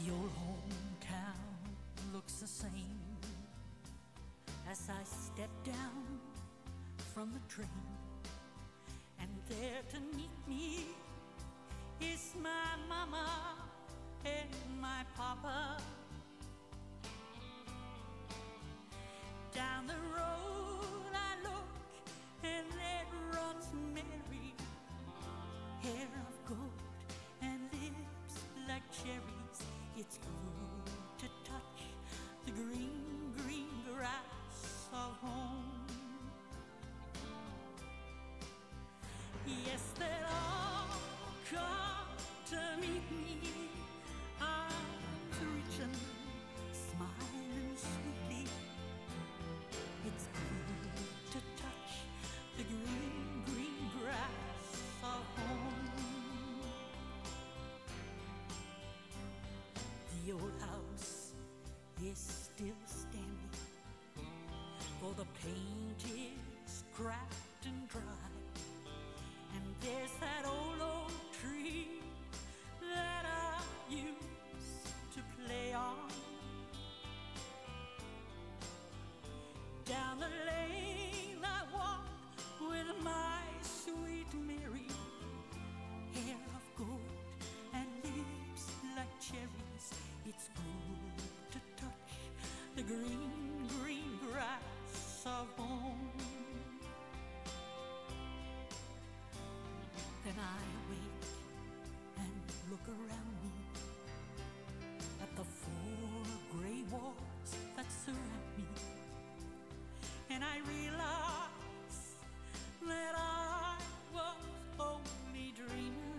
The old hometown looks the same as I step down from the train, and there to meet me is my mama and my papa. Down the road I look, and there runs Mary, hair of gold and lips like cherries. It's good to touch the green, green grass of home. Yes, they'll all come to meet me, arms reaching, smiling sweetly. It's good to touch the green, green grass of home. The old house is still standing, for the paint is cracked and dry, and there's that old oak tree that I used to play on. Down the lane I walk with my sweet Mary, hair of gold and lips like cherries. It's good to touch the green, green grass of home. Then I wake and look around me at the four gray walls that surround me, and I realize that I was only dreaming.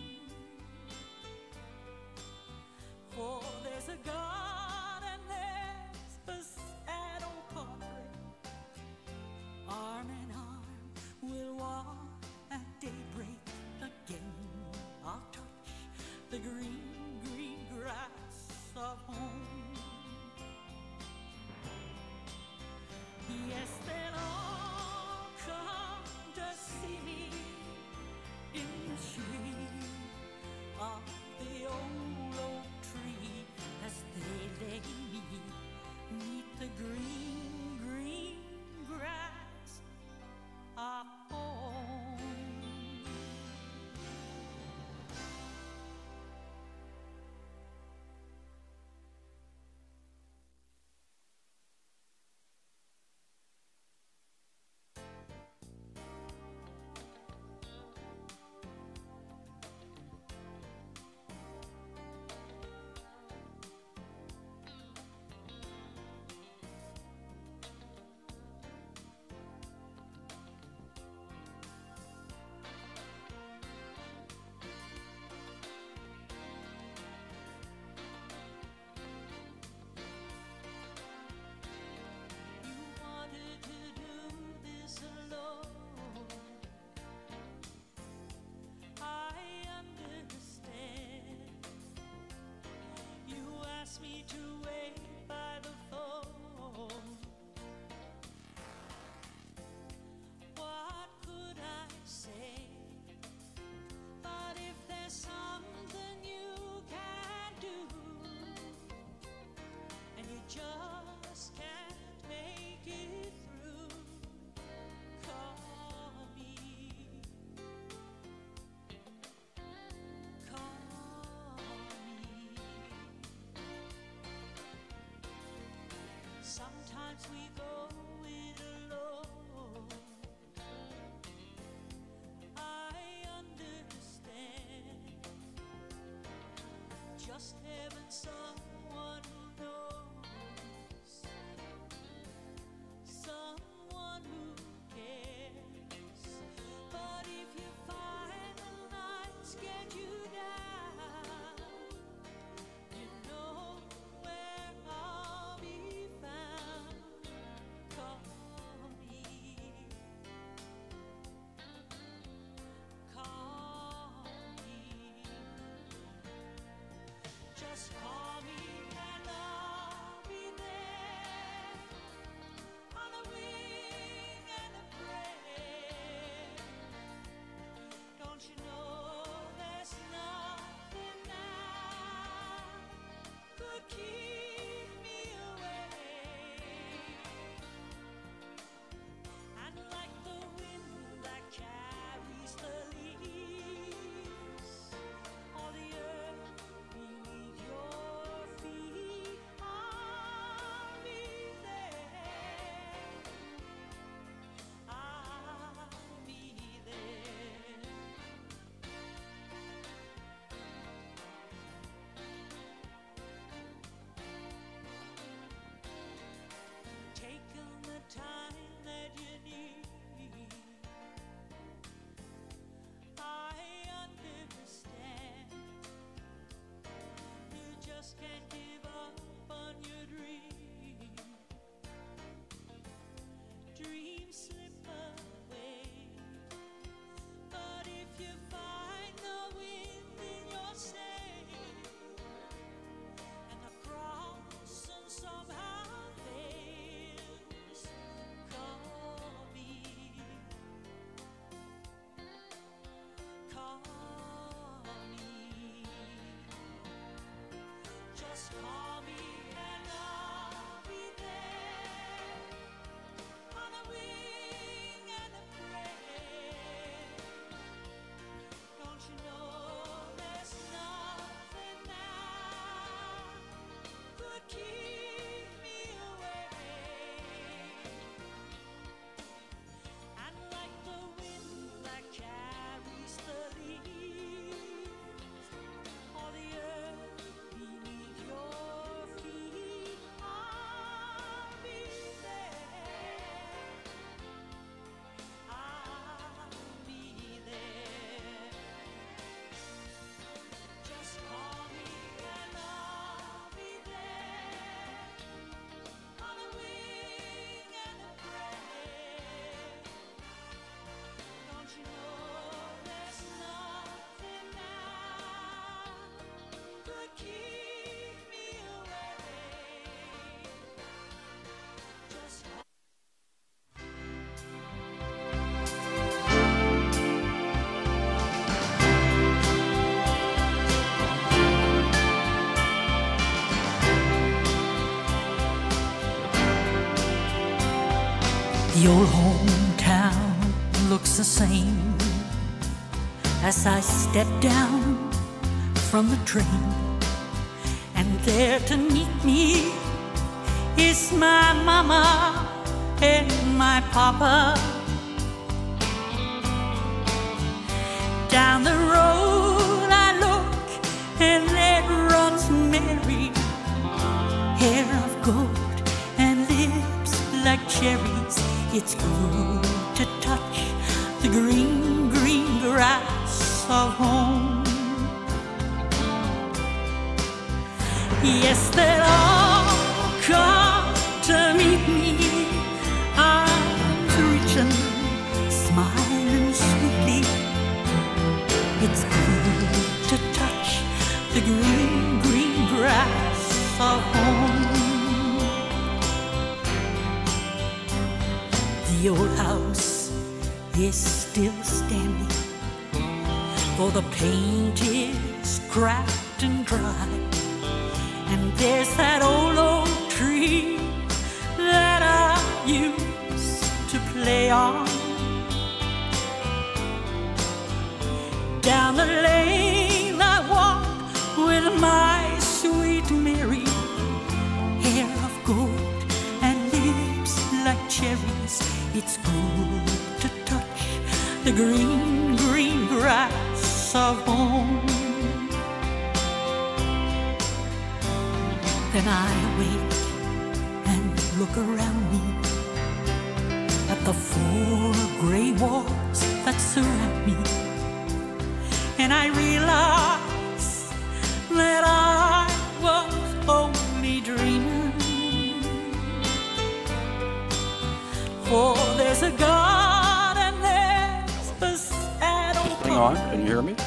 For there's a God and there's a sad old portrait, arm in arm we'll walk at daybreak. Again I'll touch the green, green grass of home. Yes, they'll all come to see me in the shade of the old oak tree as they lay me neath the green, green grass of home. Me to wait by the phone. What could I say? But if there's something you can do, and you just can't make it through, call me. Sometimes we go it alone. I understand. Just having someone who knows, someone who cares. But if you find the nights get you down, you know where I'll be found. The old hometown looks the same as I step down from the train, and there to meet me is my mama and my papa. Down the road I look, and there runs Mary, hair of gold and lips like cherries. It's good to touch the green, green grass of home. Yes, they'll all come to meet me, arms reaching, smiling sweetly. It's good to touch the green, green grass of home. The old house is still standing, though the paint is cracked and dry. And there's that old oak tree that I used to play on. Down the lane I walk with my sweet Mary, hair of gold and lips like cherries. It's good to touch the green, green grass of home. Then I wake and look around me at the four gray walls that surround me, and I realize that I was only dreaming. For there's a God and there's a sad old Hang on, can you hear me?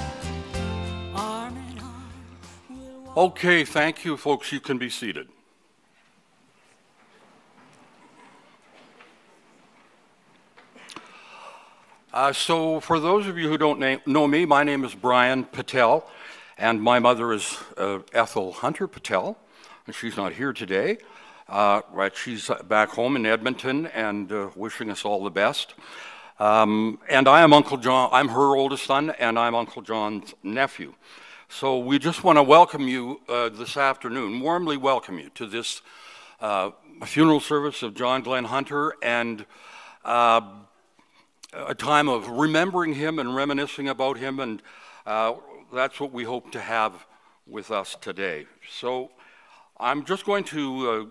Okay, thank you, folks. You can be seated. So for those of you who don't know me, my name is Brian Patel, and my mother is Ethel Hunter Patel, and she's not here today. Right, she's back home in Edmonton and wishing us all the best. And I am Uncle John. I'm her oldest son, and I'm Uncle John's nephew. So we just want to welcome you this afternoon, warmly welcome you to this funeral service of John Glenn Hunter, and a time of remembering him and reminiscing about him, and that's what we hope to have with us today. So I'm just going to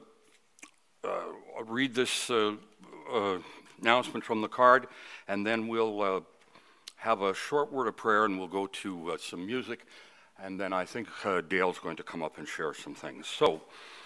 read this announcement from the card, and then we'll have a short word of prayer, and we'll go to some music, and then I think Dale's going to come up and share some things. So,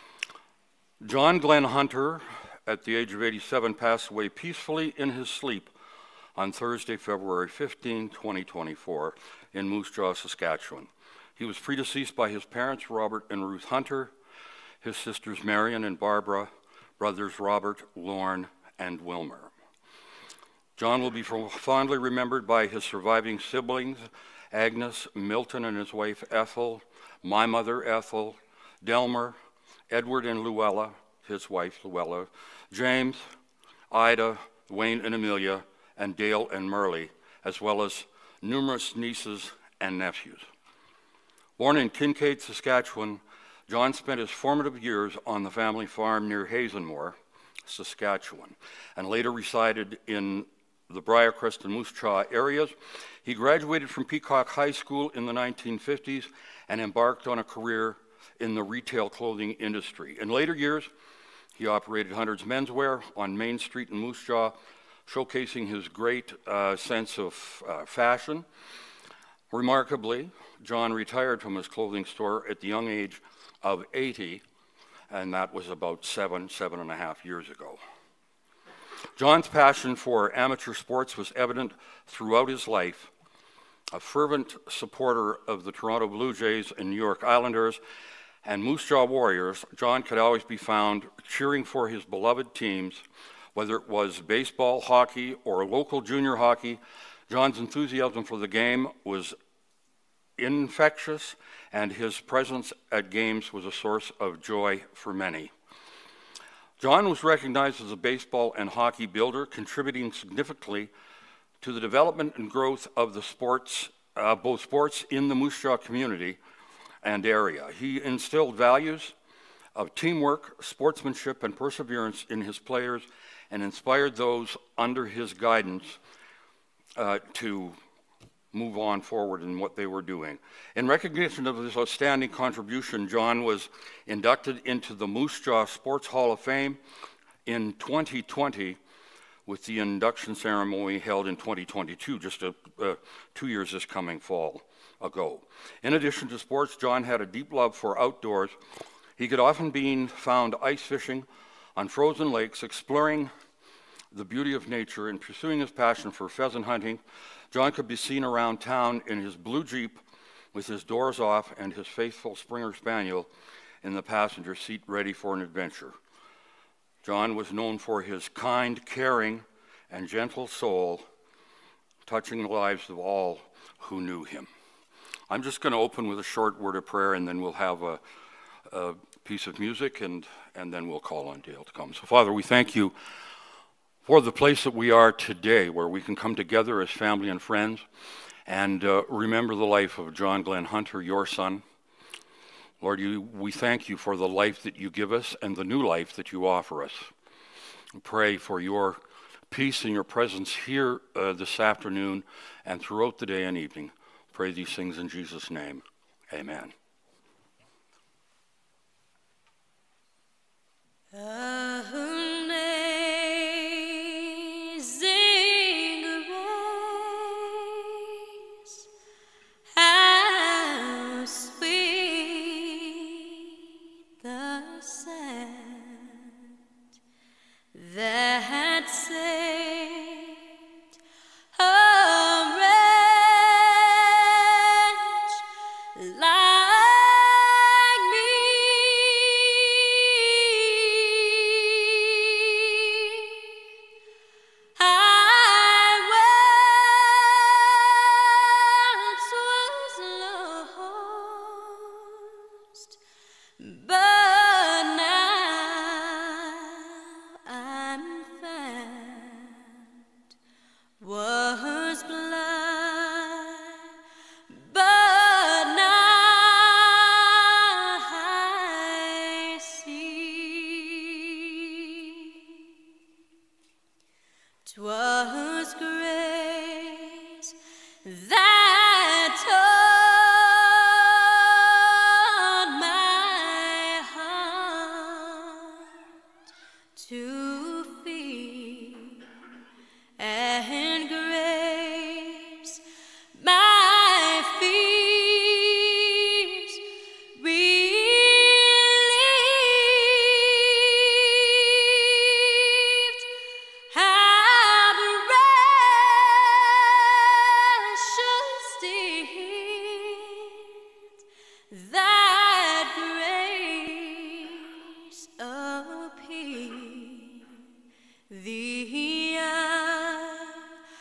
John Glenn Hunter, at the age of 87, passed away peacefully in his sleep on Thursday, February 15, 2024, in Moose Jaw, Saskatchewan. He was predeceased by his parents, Robert and Ruth Hunter, his sisters Marion and Barbara, brothers Robert, Lorne, and Wilmer. John will be fondly remembered by his surviving siblings, Agnes, Milton and his wife Ethel, my mother Ethel, Delmer, Edward and Luella, his wife Luella, James, Ida, Wayne and Amelia, and Dale and Merle, as well as numerous nieces and nephews. Born in Kincaid, Saskatchewan, John spent his formative years on the family farm near Hazenmore, Saskatchewan, and later resided in the Briarcrest and Moose Jaw areas. He graduated from Peacock High School in the 1950s and embarked on a career in the retail clothing industry. In later years, he operated Hunter's Menswear on Main Street in Moose Jaw, showcasing his great sense of fashion. Remarkably, John retired from his clothing store at the young age of 80, and that was about seven and a half years ago. John's passion for amateur sports was evident throughout his life. A fervent supporter of the Toronto Blue Jays and New York Islanders and Moose Jaw Warriors, John could always be found cheering for his beloved teams, whether it was baseball, hockey, or local junior hockey. John's enthusiasm for the game was infectious, and his presence at games was a source of joy for many. John was recognized as a baseball and hockey builder, contributing significantly to the development and growth of the sports, both sports in the Moose Jaw community and area. He instilled values of teamwork, sportsmanship, and perseverance in his players and inspired those under his guidance to move on forward in what they were doing. In recognition of his outstanding contribution, John was inducted into the Moose Jaw Sports Hall of Fame in 2020 with the induction ceremony held in 2022, just 2 years this coming fall ago. In addition to sports, John had a deep love for outdoors. He could often be found ice fishing on frozen lakes, exploring the beauty of nature, and pursuing his passion for pheasant hunting. John could be seen around town in his blue Jeep with his doors off and his faithful Springer Spaniel in the passenger seat ready for an adventure. John was known for his kind, caring, and gentle soul, touching the lives of all who knew him. I'm just going to open with a short word of prayer, and then we'll have a piece of music, and then we'll call on Dale to come. So, Father, we thank you for the place that we are today, where we can come together as family and friends and remember the life of John Glenn Hunter, your son. Lord, we thank you for the life that you give us and the new life that you offer us. We pray for your peace and your presence here this afternoon and throughout the day and evening. Pray these things in Jesus' name. Amen. That saved a wretch like me. I once was lost, but now I'm found. Was blind, but now I see. 'Twas grace that taught my heart to fear, and grace my fears relieved. How precious did that grace appear the hour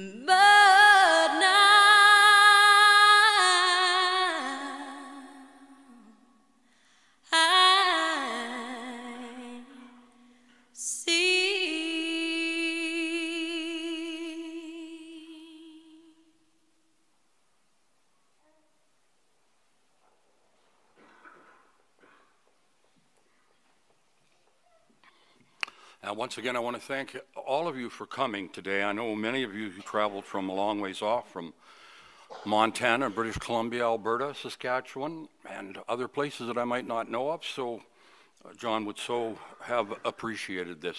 But now I see And once again, I want to thank all of you for coming today. I know many of you who traveled from a long ways off, from Montana, British Columbia, Alberta, Saskatchewan, and other places that I might not know of. So John would so have appreciated this.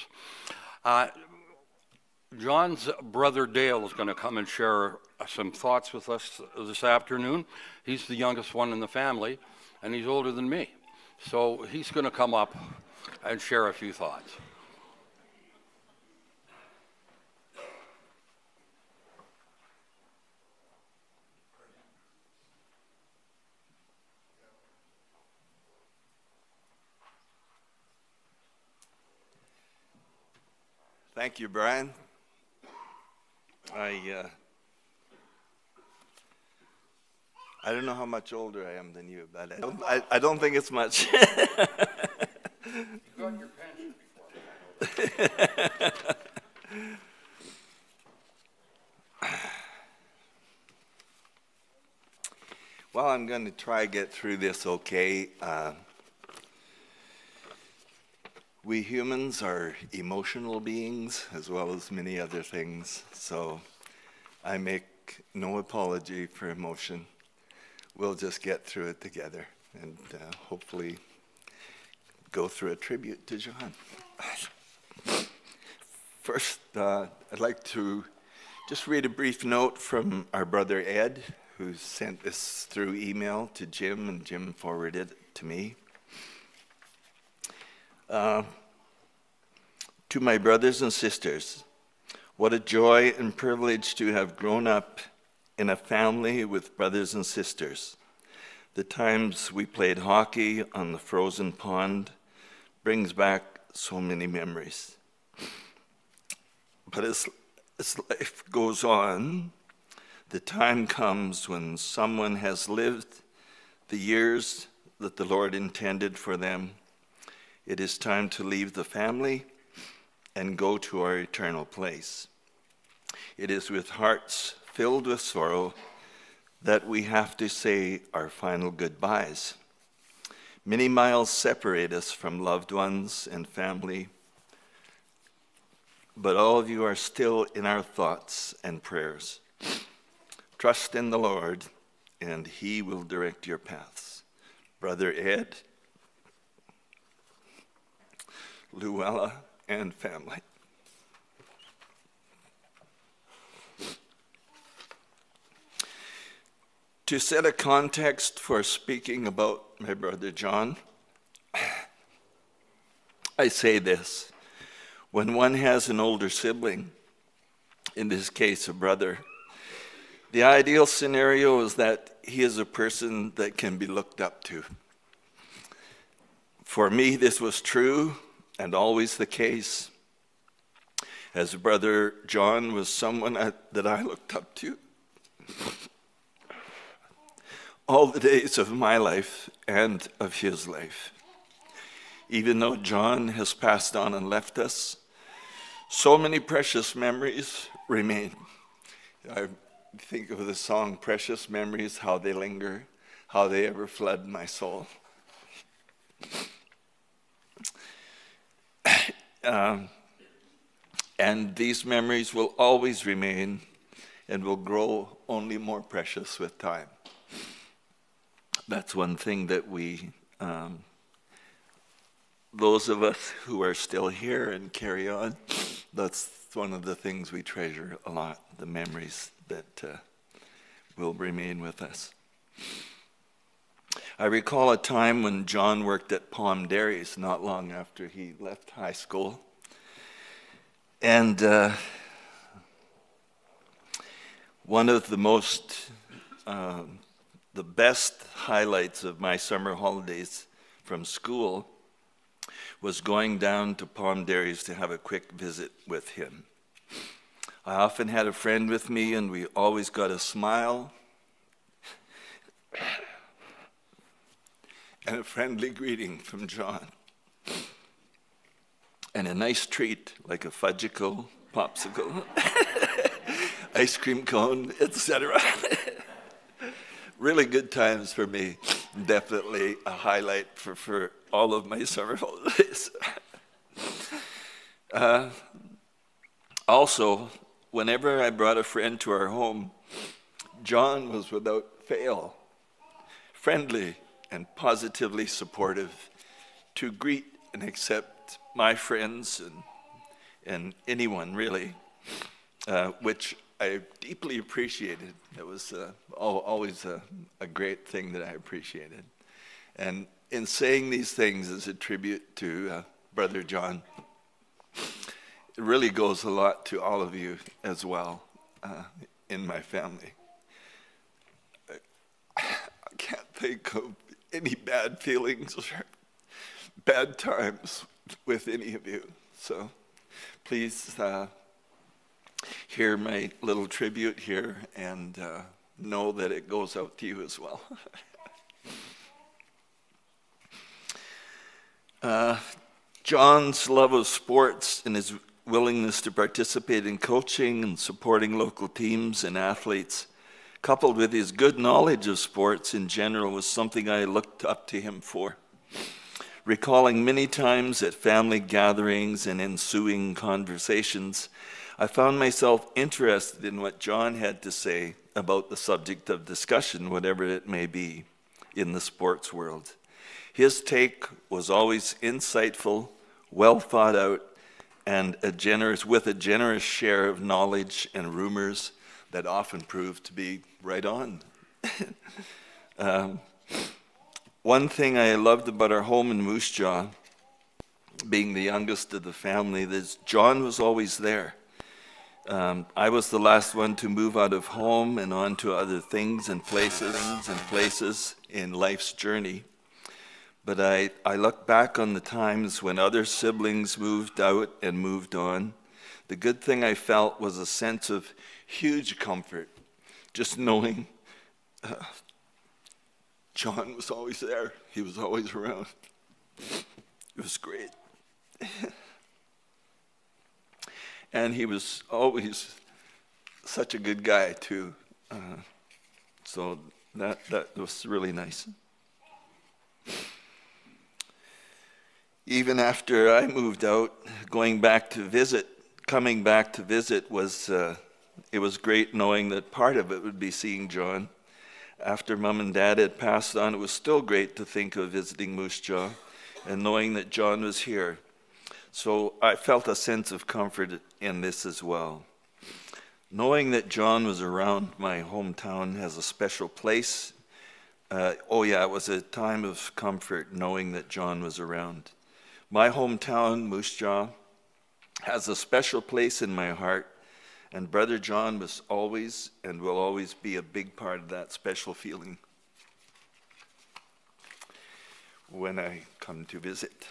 John's brother Dale is going to come and share some thoughts with us this afternoon. He's the youngest one in the family, and he's older than me. So he's going to come up and share a few thoughts. Thank you, Brian. I don't know how much older I am than you, but I don't think it's much. You got your pension before. Well, I'm going to try to get through this okay. We humans are emotional beings as well as many other things, so I make no apology for emotion. We'll just get through it together and hopefully go through a tribute to John. First, I'd like to just read a brief note from our brother Ed, who sent this through email to Jim, and Jim forwarded it to me. To my brothers and sisters, what a joy and privilege to have grown up in a family with brothers and sisters. The times we played hockey on the frozen pond brings back so many memories. But as life goes on, the time comes when someone has lived the years that the Lord intended for them. It is time to leave the family and go to our eternal place. It is with hearts filled with sorrow that we have to say our final goodbyes. Many miles separate us from loved ones and family, but all of you are still in our thoughts and prayers. Trust in the Lord, and He will direct your paths. Brother Ed, Luella, and family. To set a context for speaking about my brother John, I say this: when one has an older sibling, in this case a brother, the ideal scenario is that he is a person that can be looked up to. For me, this was true and always the case, as brother John was someone that I looked up to all the days of my life and of his life. Even though John has passed on and left us, so many precious memories remain. I think of the song, Precious Memories, how they linger, how they ever flood my soul. And these memories will always remain and will grow only more precious with time. That's one thing that we, those of us who are still here and carry on, that's one of the things we treasure a lot, the memories that will remain with us. I recall a time when John worked at Palm Dairies not long after he left high school. And one of the best highlights of my summer holidays from school was going down to Palm Dairies to have a quick visit with him. I often had a friend with me, and we always got a smile and a friendly greeting from John, and a nice treat like a fudgicle, popsicle, ice cream cone, etc. Really good times for me. Definitely a highlight for all of my summer holidays. Also, whenever I brought a friend to our home, John was without fail friendly and positively supportive to greet and accept my friends and anyone really, which I deeply appreciated. It was always a great thing that I appreciated. And in saying these things as a tribute to Brother John, it really goes a lot to all of you as well in my family. I can't think of any bad feelings or bad times with any of you. So please hear my little tribute here and know that it goes out to you as well. John's love of sports and his willingness to participate in coaching and supporting local teams and athletes, coupled with his good knowledge of sports in general, was something I looked up to him for. Recalling many times at family gatherings and ensuing conversations, I found myself interested in what John had to say about the subject of discussion, whatever it may be, in the sports world. His take was always insightful, well thought out, and with a generous share of knowledge and rumors that often proved to be right on. One thing I loved about our home in Moose Jaw, being the youngest of the family, is John was always there. I was the last one to move out of home and on to other things and places in life's journey. But I look back on the times when other siblings moved out and moved on. The good thing I felt was a sense of huge comfort, just knowing John was always there. He was always around. It was great. And he was always such a good guy, too. So that was really nice. Even after I moved out, coming back to visit was, it was great knowing that part of it would be seeing John. After Mom and Dad had passed on, it was still great to think of visiting Moose Jaw and knowing that John was here. So I felt a sense of comfort in this as well. Knowing that John was around my hometown has a special place. It was a time of comfort knowing that John was around. My hometown, Moose Jaw, has a special place in my heart, and Brother John was always and will always be a big part of that special feeling when I come to visit.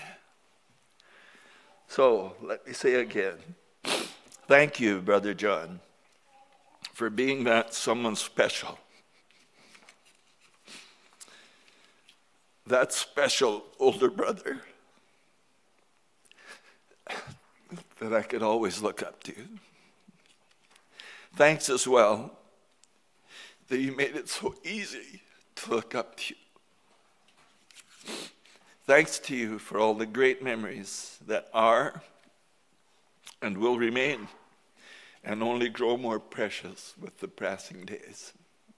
So, let me say again, thank you, Brother John, for being that someone special. That special older brother that I could always look up to. Thanks as well that you made it so easy to look up to you. Thanks to you for all the great memories that are and will remain and only grow more precious with the passing days.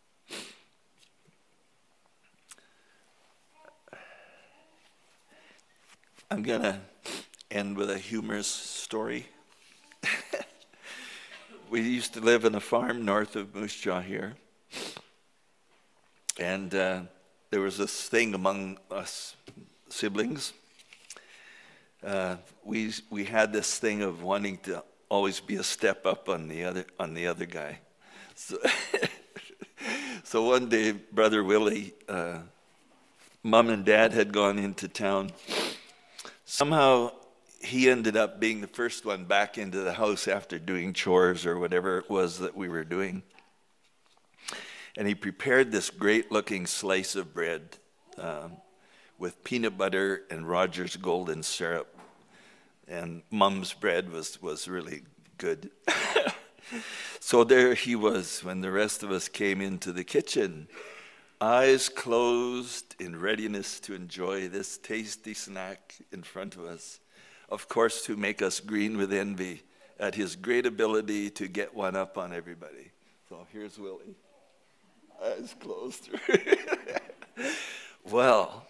I'm going to end with a humorous story. We used to live in a farm north of Moose Jaw here. And there was this thing among us siblings. We had this thing of wanting to always be a step up on the other guy. So one day, Brother Willie, Mom and Dad had gone into town. Somehow he ended up being the first one back into the house after doing chores or whatever it was that we were doing. And he prepared this great-looking slice of bread with peanut butter and Rogers Golden syrup. And Mom's bread was really good. So there he was when the rest of us came into the kitchen, eyes closed in readiness to enjoy this tasty snack in front of us. Of course, to make us green with envy at his great ability to get one up on everybody. So here's Willie. Eyes closed. Well,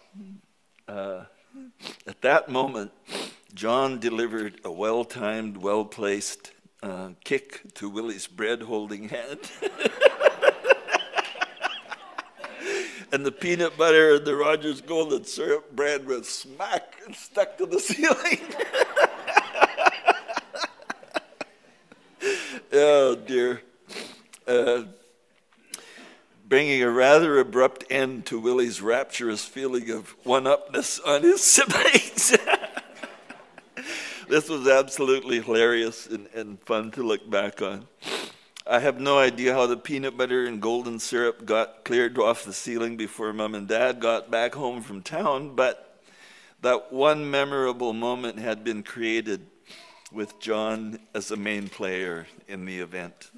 at that moment, John delivered a well-timed, well-placed kick to Willie's bread-holding hand. And the peanut butter and the Rogers Golden syrup bread was smack and stuck to the ceiling. Oh, dear. Bringing a rather abrupt end to Willie's rapturous feeling of one-upness on his siblings. This was absolutely hilarious and fun to look back on. I have no idea how the peanut butter and golden syrup got cleared off the ceiling before Mom and Dad got back home from town, but that one memorable moment had been created with John as the main player in the event.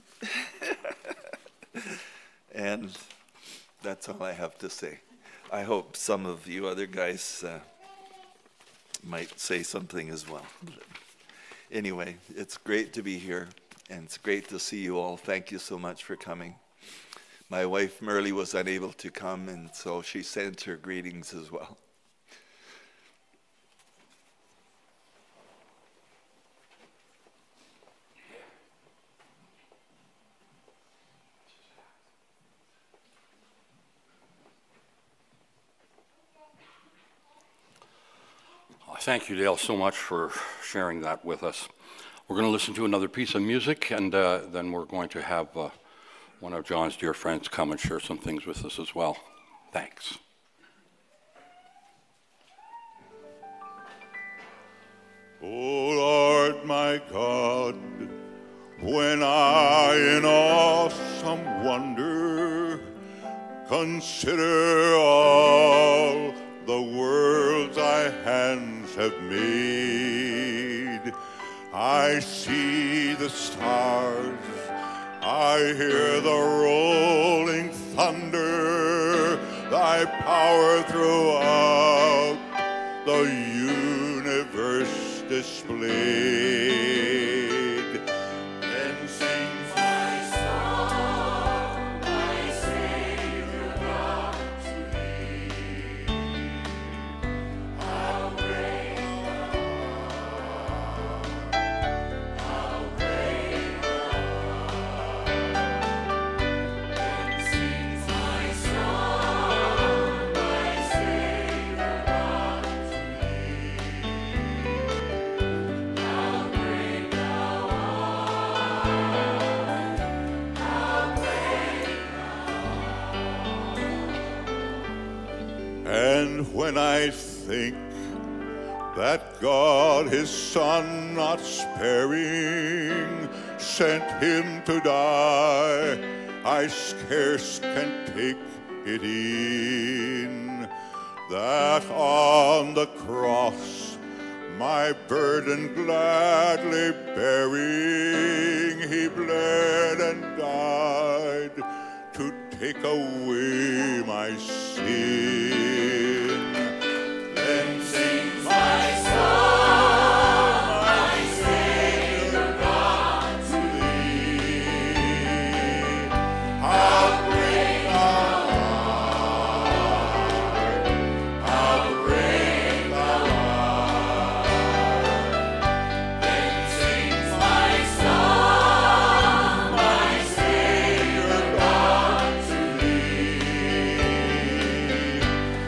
And that's all I have to say. I hope some of you other guys might say something as well. Anyway, it's great to be here, and it's great to see you all. Thank you so much for coming. My wife, Merle, was unable to come, and so she sent her greetings as well. Thank you, Dale, so much for sharing that with us. We're going to listen to another piece of music, and then we're going to have one of John's dear friends come and share some things with us as well. Thanks. O Lord my God, when I in awesome wonder consider all the worlds thy hands have made, I see the stars, I hear the rolling thunder, thy power throughout the universe displayed. Then sings my soul, my Savior God to thee. How great how great Then sings my soul, my Savior God to thee. How great thou art, how great And when I think that God his Son not sparing sent him to die, I scarce can take it in that on the cross my burden gladly bearing, he bled and died to take away my sin. Then sings my soul, my Savior God to thee. How great thou art, how great thou art. Then sings my soul, my Savior God to thee.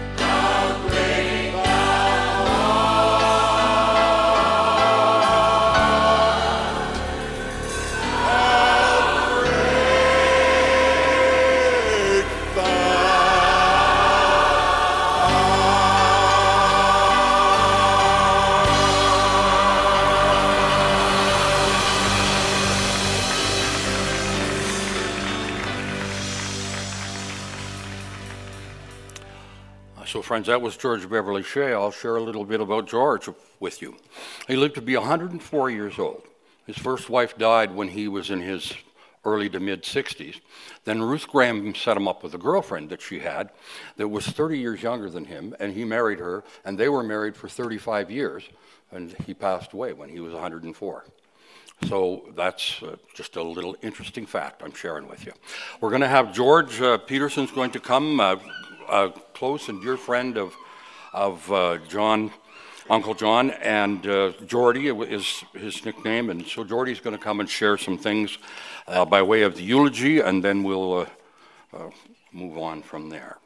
So friends, that was George Beverly Shea. I'll share a little bit about George with you. He lived to be 104 years old. His first wife died when he was in his early to mid 60s. Then Ruth Graham set him up with a girlfriend that she had that was 30 years younger than him, and he married her, and they were married for 35 years, and he passed away when he was 104. So that's just a little interesting fact I'm sharing with you. We're going to have George Peterson's going to come, a close and dear friend of John, Uncle John, and Geordie is his nickname, and so Geordie's going to come and share some things by way of the eulogy, and then we'll move on from there.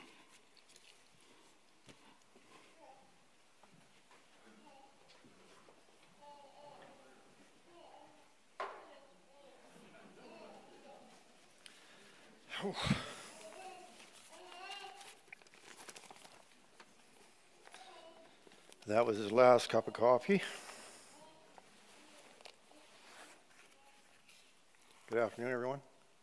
That was his last cup of coffee. Good afternoon, everyone.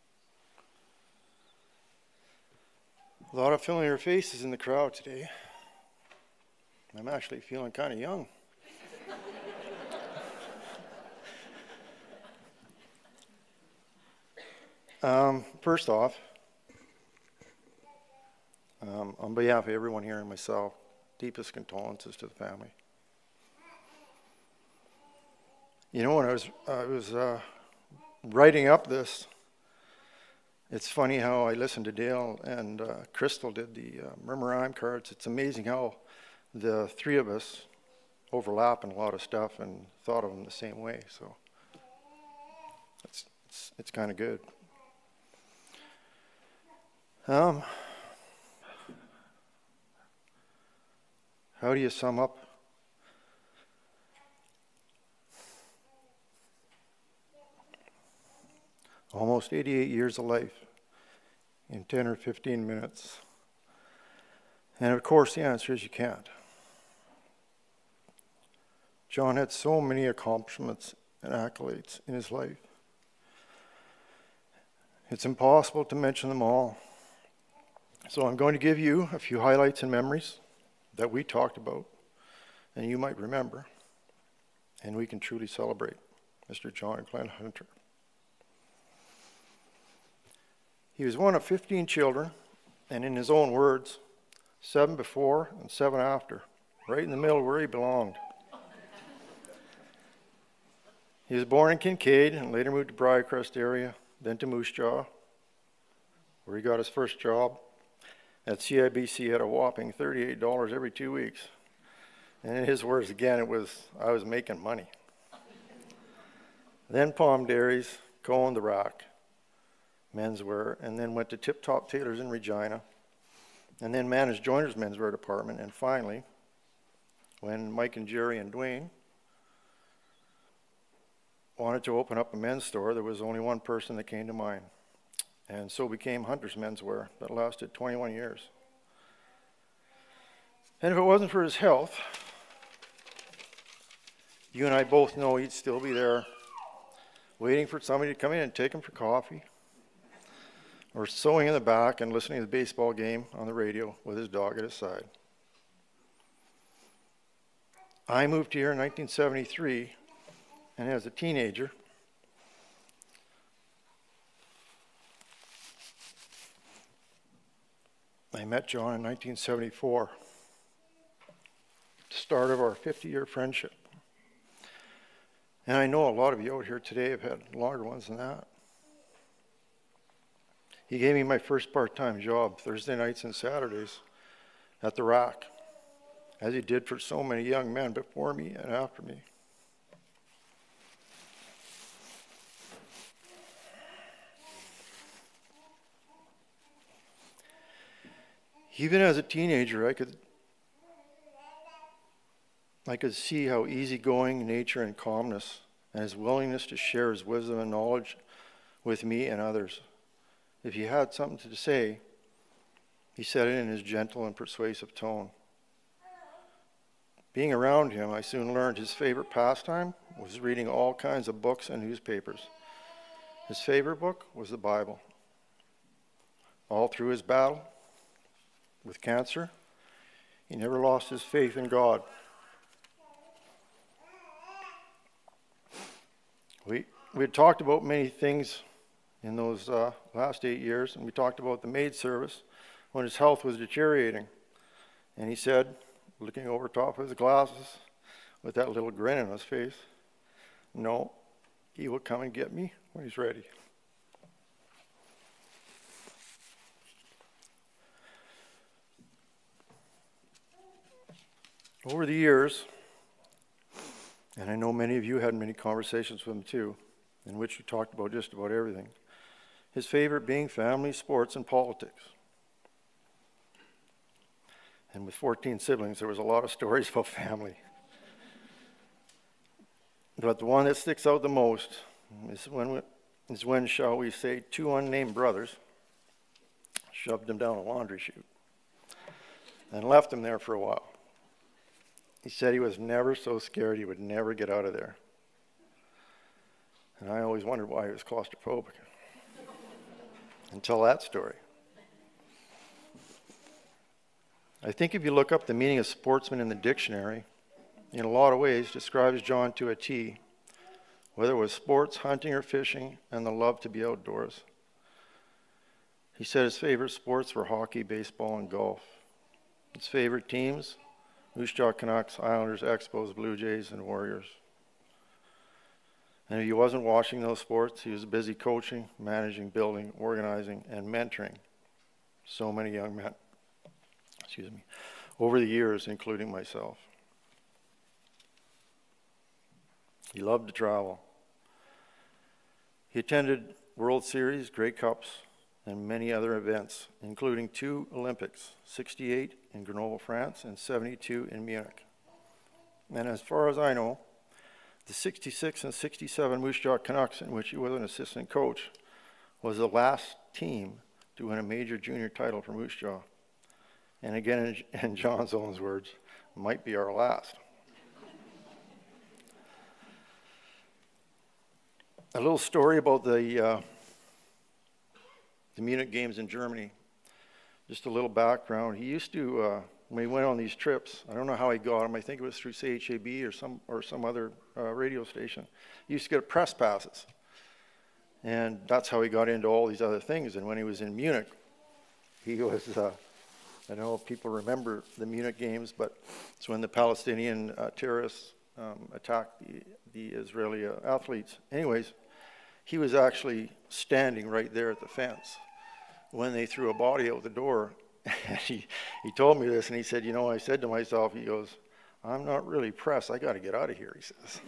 A lot of familiar faces in the crowd today. I'm actually feeling kind of young. First off, on behalf of everyone here and myself, deepest condolences to the family. You know, when I was writing up this, it's funny how I listened to Dale and Crystal did the memorandum cards. It's amazing how the three of us overlap in a lot of stuff and thought of them the same way. So it's kind of good. How do you sum up almost 88 years of life in 10 or 15 minutes? And of course the answer is you can't. John had so many accomplishments and accolades in his life. It's impossible to mention them all. So I'm going to give you a few highlights and memories that we talked about, and you might remember, and we can truly celebrate Mr. John Glenn Hunter. He was one of 15 children, and in his own words, 7 before and 7 after, right in the middle where he belonged. He was born in Kincaid and later moved to Briarcrest area, then to Moose Jaw, where he got his first job at CIBC at a whopping $38 every 2 weeks. And in his words again, I was making money. Then Palm Dairies, Cohen the Rack, menswear, and then went to Tip Top Tailors in Regina, and then managed Joiner's menswear department. And finally, when Mike and Jerry and Dwayne wanted to open up a men's store, there was only one person that came to mind. And so became Hunter's Menswear that lasted 21 years. And if it wasn't for his health, you and I both know he'd still be there waiting for somebody to come in and take him for coffee, or sewing in the back and listening to the baseball game on the radio with his dog at his side. I moved here in 1973, and as a teenager, I met John in 1974, the start of our 50-year friendship. And I know a lot of you out here today have had longer ones than that. He gave me my first part-time job, Thursday nights and Saturdays, at the Rack, as he did for so many young men before me and after me. Even as a teenager, I could see how easygoing nature and calmness and his willingness to share his wisdom and knowledge with me and others. If he had something to say, he said it in his gentle and persuasive tone. Being around him, I soon learned his favorite pastime was reading all kinds of books and newspapers. His favorite book was the Bible. All through his battle with cancer He never lost his faith in God. We had talked about many things in those last 8 years, and we talked about the maid service when his health was deteriorating. And he said, looking over top of his glasses with that little grin on his face, "No, he will come and get me when he's ready." Over the years, and I know many of you had many conversations with him too, in which you talked about just about everything, his favorite being family, sports, and politics. And with 14 siblings, there was a lot of stories about family. But the one that sticks out the most is when, shall we say, two unnamed brothers shoved him down a laundry chute and left him there for a while. He said he was never so scared he would never get out of there. And I always wondered why he was claustrophobic. Until that story. I think if you look up the meaning of sportsman in the dictionary, in a lot of ways describes John to a T, whether it was sports, hunting, or fishing, and the love to be outdoors. He said his favorite sports were hockey, baseball, and golf. His favorite teams, Moose Jaw Canucks, Islanders, Expos, Blue Jays, and Warriors. And if he wasn't watching those sports, he was busy coaching, managing, building, organizing, and mentoring so many young men, over the years, including myself. He loved to travel. He attended World Series, Grey Cups, and many other events, including 2 Olympics, 68 in Grenoble, France, and 72 in Munich. And as far as I know, the 66 and 67 Moose Jaw Canucks, in which he was an assistant coach, was the last team to win a major junior title for Moose Jaw. And again, in John's own words, might be our last. A little story about the Munich Games in Germany. Just a little background. He used to, when he went on these trips, I don't know how he got them. I think it was through CHAB or some other radio station. He used to get press passes. And that's how he got into all these other things. And when he was in Munich, he was, I don't know if people remember the Munich Games, but it's when the Palestinian terrorists attacked the Israeli athletes. Anyways, he was actually standing right there at the fence when they threw a body out the door. And he told me this, and he said, you know, I said to myself, he goes, "I'm not really pressed. I got to get out of here," he says.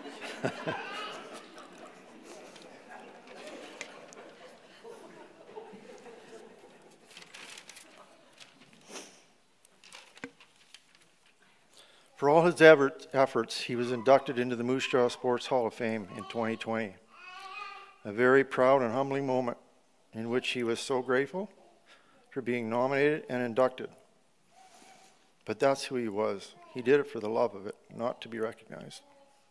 For all his efforts, he was inducted into the Moose Jaw Sports Hall of Fame in 2020. A very proud and humbling moment in which he was so grateful for being nominated and inducted. But that's who he was. He did it for the love of it, not to be recognized.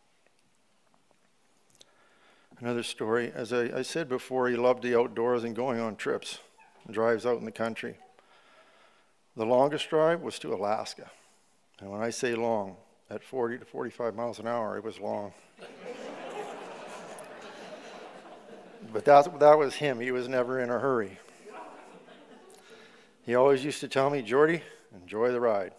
Another story, as I said before, he loved the outdoors and going on trips, and drives out in the country. The longest drive was to Alaska. And when I say long, at 40 to 45 miles an hour, it was long. But that was him. He was never in a hurry. He always used to tell me, "Jordy, enjoy the ride."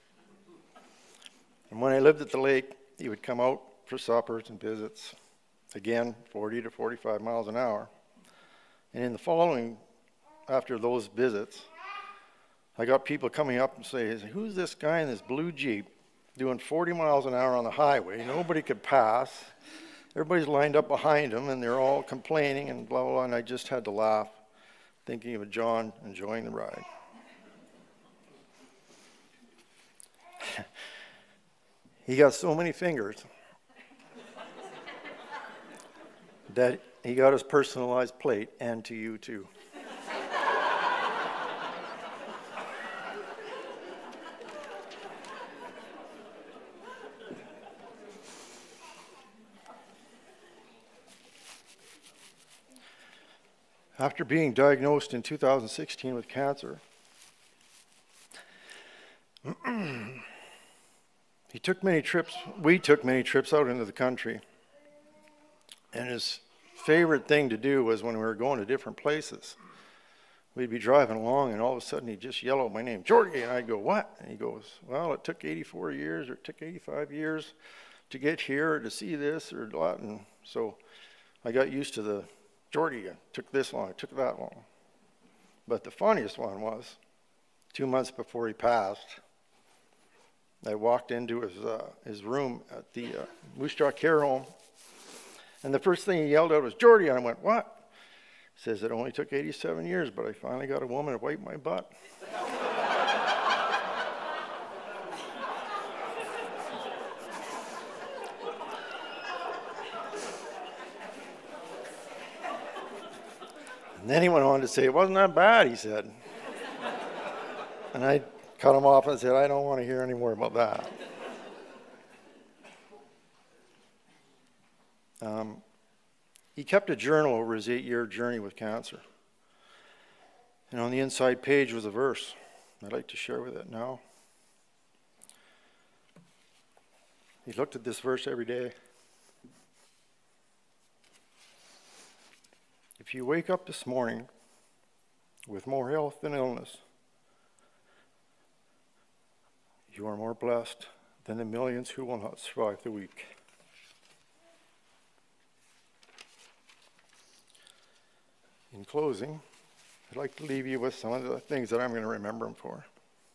And when I lived at the lake, he would come out for suppers and visits. Again, 40 to 45 miles an hour. And in the following, after those visits, I got people coming up and say, "Who's this guy in this blue Jeep doing 40 miles an hour on the highway? Nobody could pass. Everybody's lined up behind him, and they're all complaining and blah, blah, blah." And I just had to laugh, thinking of John enjoying the ride. He got so many fingers that he got his personalized plate, "And to you too." After being diagnosed in 2016 with cancer, We took many trips out into the country. And his favorite thing to do was when we were going to different places. We'd be driving along, and all of a sudden he'd just yell out my name, Geordie, and I'd go, what? And he goes, well, it took 84 years, or it took 85 years to get here, or to see this, or that. And so I got used to the Geordie. It took this long, it took that long. But the funniest one was, 2 months before he passed, I walked into his room at the Moose Jaw Care Home, and the first thing he yelled out was, Geordie, and I went, what? He says, it only took 87 years, but I finally got a woman to wipe my butt. And then he went on to say, it wasn't that bad, he said. And I cut him off and said, I don't want to hear any more about that. He kept a journal over his 8-year journey with cancer. And on the inside page was a verse I'd like to share with it now. He looked at this verse every day. If you wake up this morning with more health than illness, you are more blessed than the millions who will not survive the week. In closing, I'd like to leave you with some of the things that I'm going to remember him for.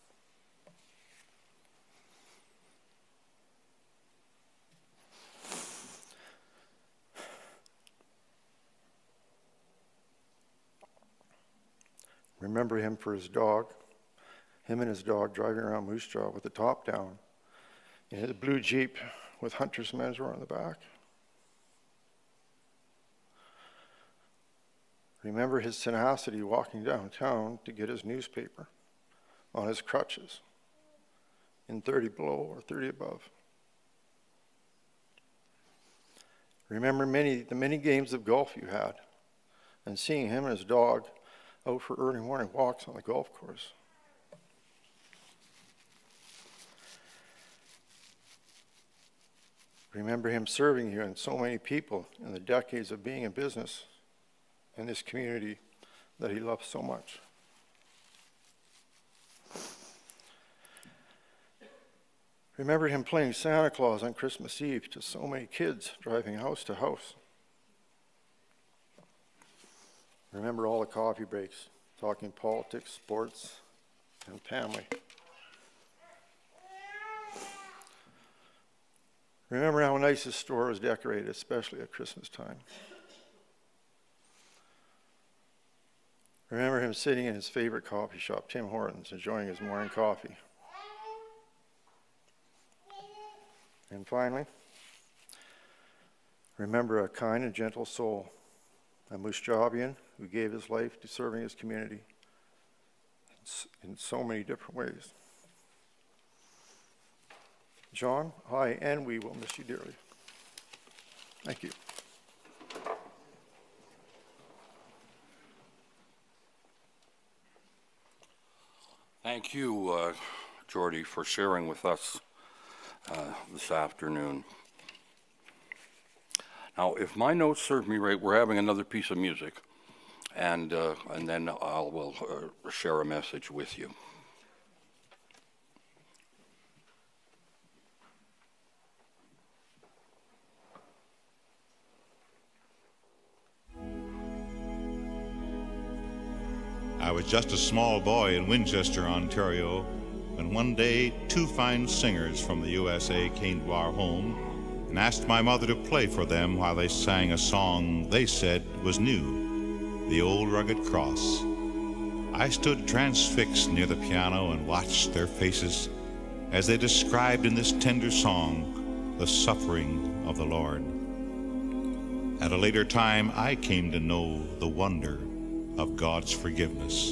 Remember him for his dog. Him and his dog driving around Moose Jaw with the top down in his blue Jeep with Hunter's Menswear on the back. Remember his tenacity walking downtown to get his newspaper on his crutches in 30 below or 30 above. Remember the many games of golf you had and seeing him and his dog out for early morning walks on the golf course. Remember him serving you and so many people in the decades of being in business in this community that he loved so much. Remember him playing Santa Claus on Christmas Eve to so many kids driving house to house. Remember all the coffee breaks, talking politics, sports, and family. Remember how nice his store was decorated, especially at Christmas time. Remember him sitting in his favorite coffee shop, Tim Hortons, enjoying his morning coffee. And finally, remember a kind and gentle soul, a Moose Jawian who gave his life to serving his community in so many different ways. John, I and we will miss you dearly. Thank you. Thank you, Geordie, for sharing with us this afternoon. Now, if my notes serve me right, we're having another piece of music, and then I will share a message with you. I was just a small boy in Winchester, Ontario, when one day 2 fine singers from the USA came to our home and asked my mother to play for them while they sang a song they said was new, The Old Rugged Cross. I stood transfixed near the piano and watched their faces as they described in this tender song the suffering of the Lord. At a later time, I came to know the wonder of God's forgiveness.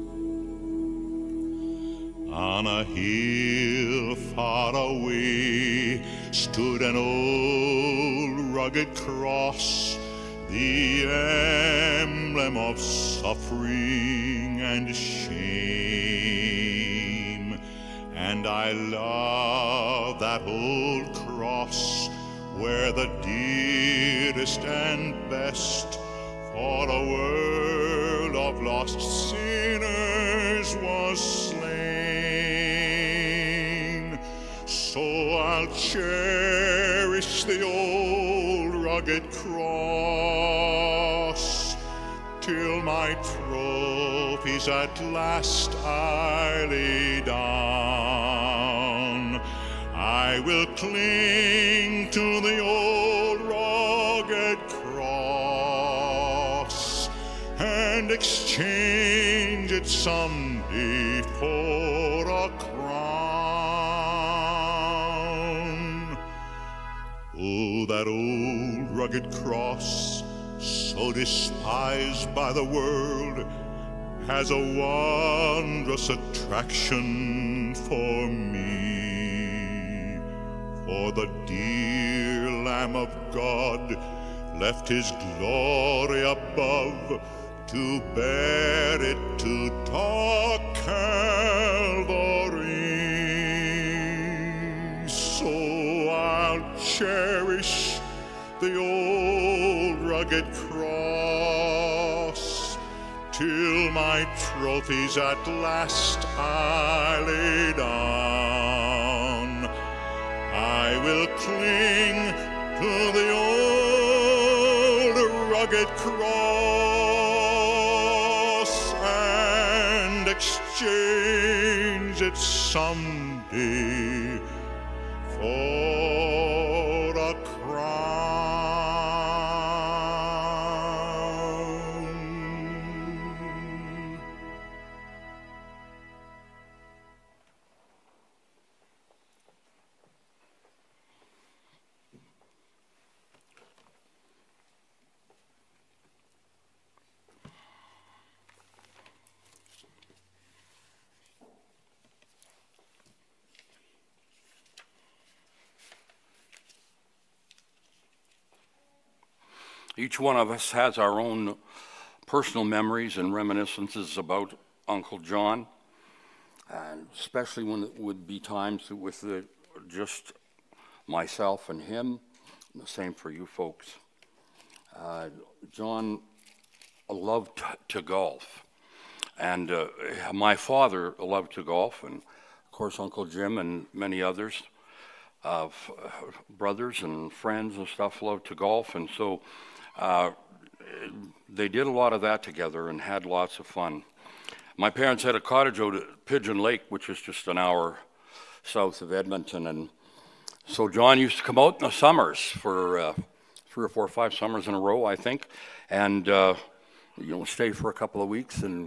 On a hill far away stood an old rugged cross, the emblem of suffering and shame. And I love that old cross where the dearest and best for a world of lost sinners was slain. So I'll cherish the old rugged cross till my trophies at last I lay down. I will cling to the old rugged cross and exchange it someday for a crown. Oh, that old rugged cross, so despised by the world, has a wondrous attraction for me. For the dear Lamb of God left his glory above to bear it to dark Calvary. So I'll cherish the old rugged cross till my trophies at last I lay down. I will cling to the old rugged cross and exchange it someday for a crown. Each one of us has our own personal memories and reminiscences about Uncle John, and especially when it would be times with just myself and him, and the same for you folks. John loved to golf, and my father loved to golf, and of course Uncle Jim and many others, brothers and friends and stuff loved to golf, and so they did a lot of that together and had lots of fun. My parents had a cottage out at Pigeon Lake, which is just an hour south of Edmonton, and so John used to come out in the summers for 3 or 4 or 5 summers in a row, I think, and stay for a couple of weeks and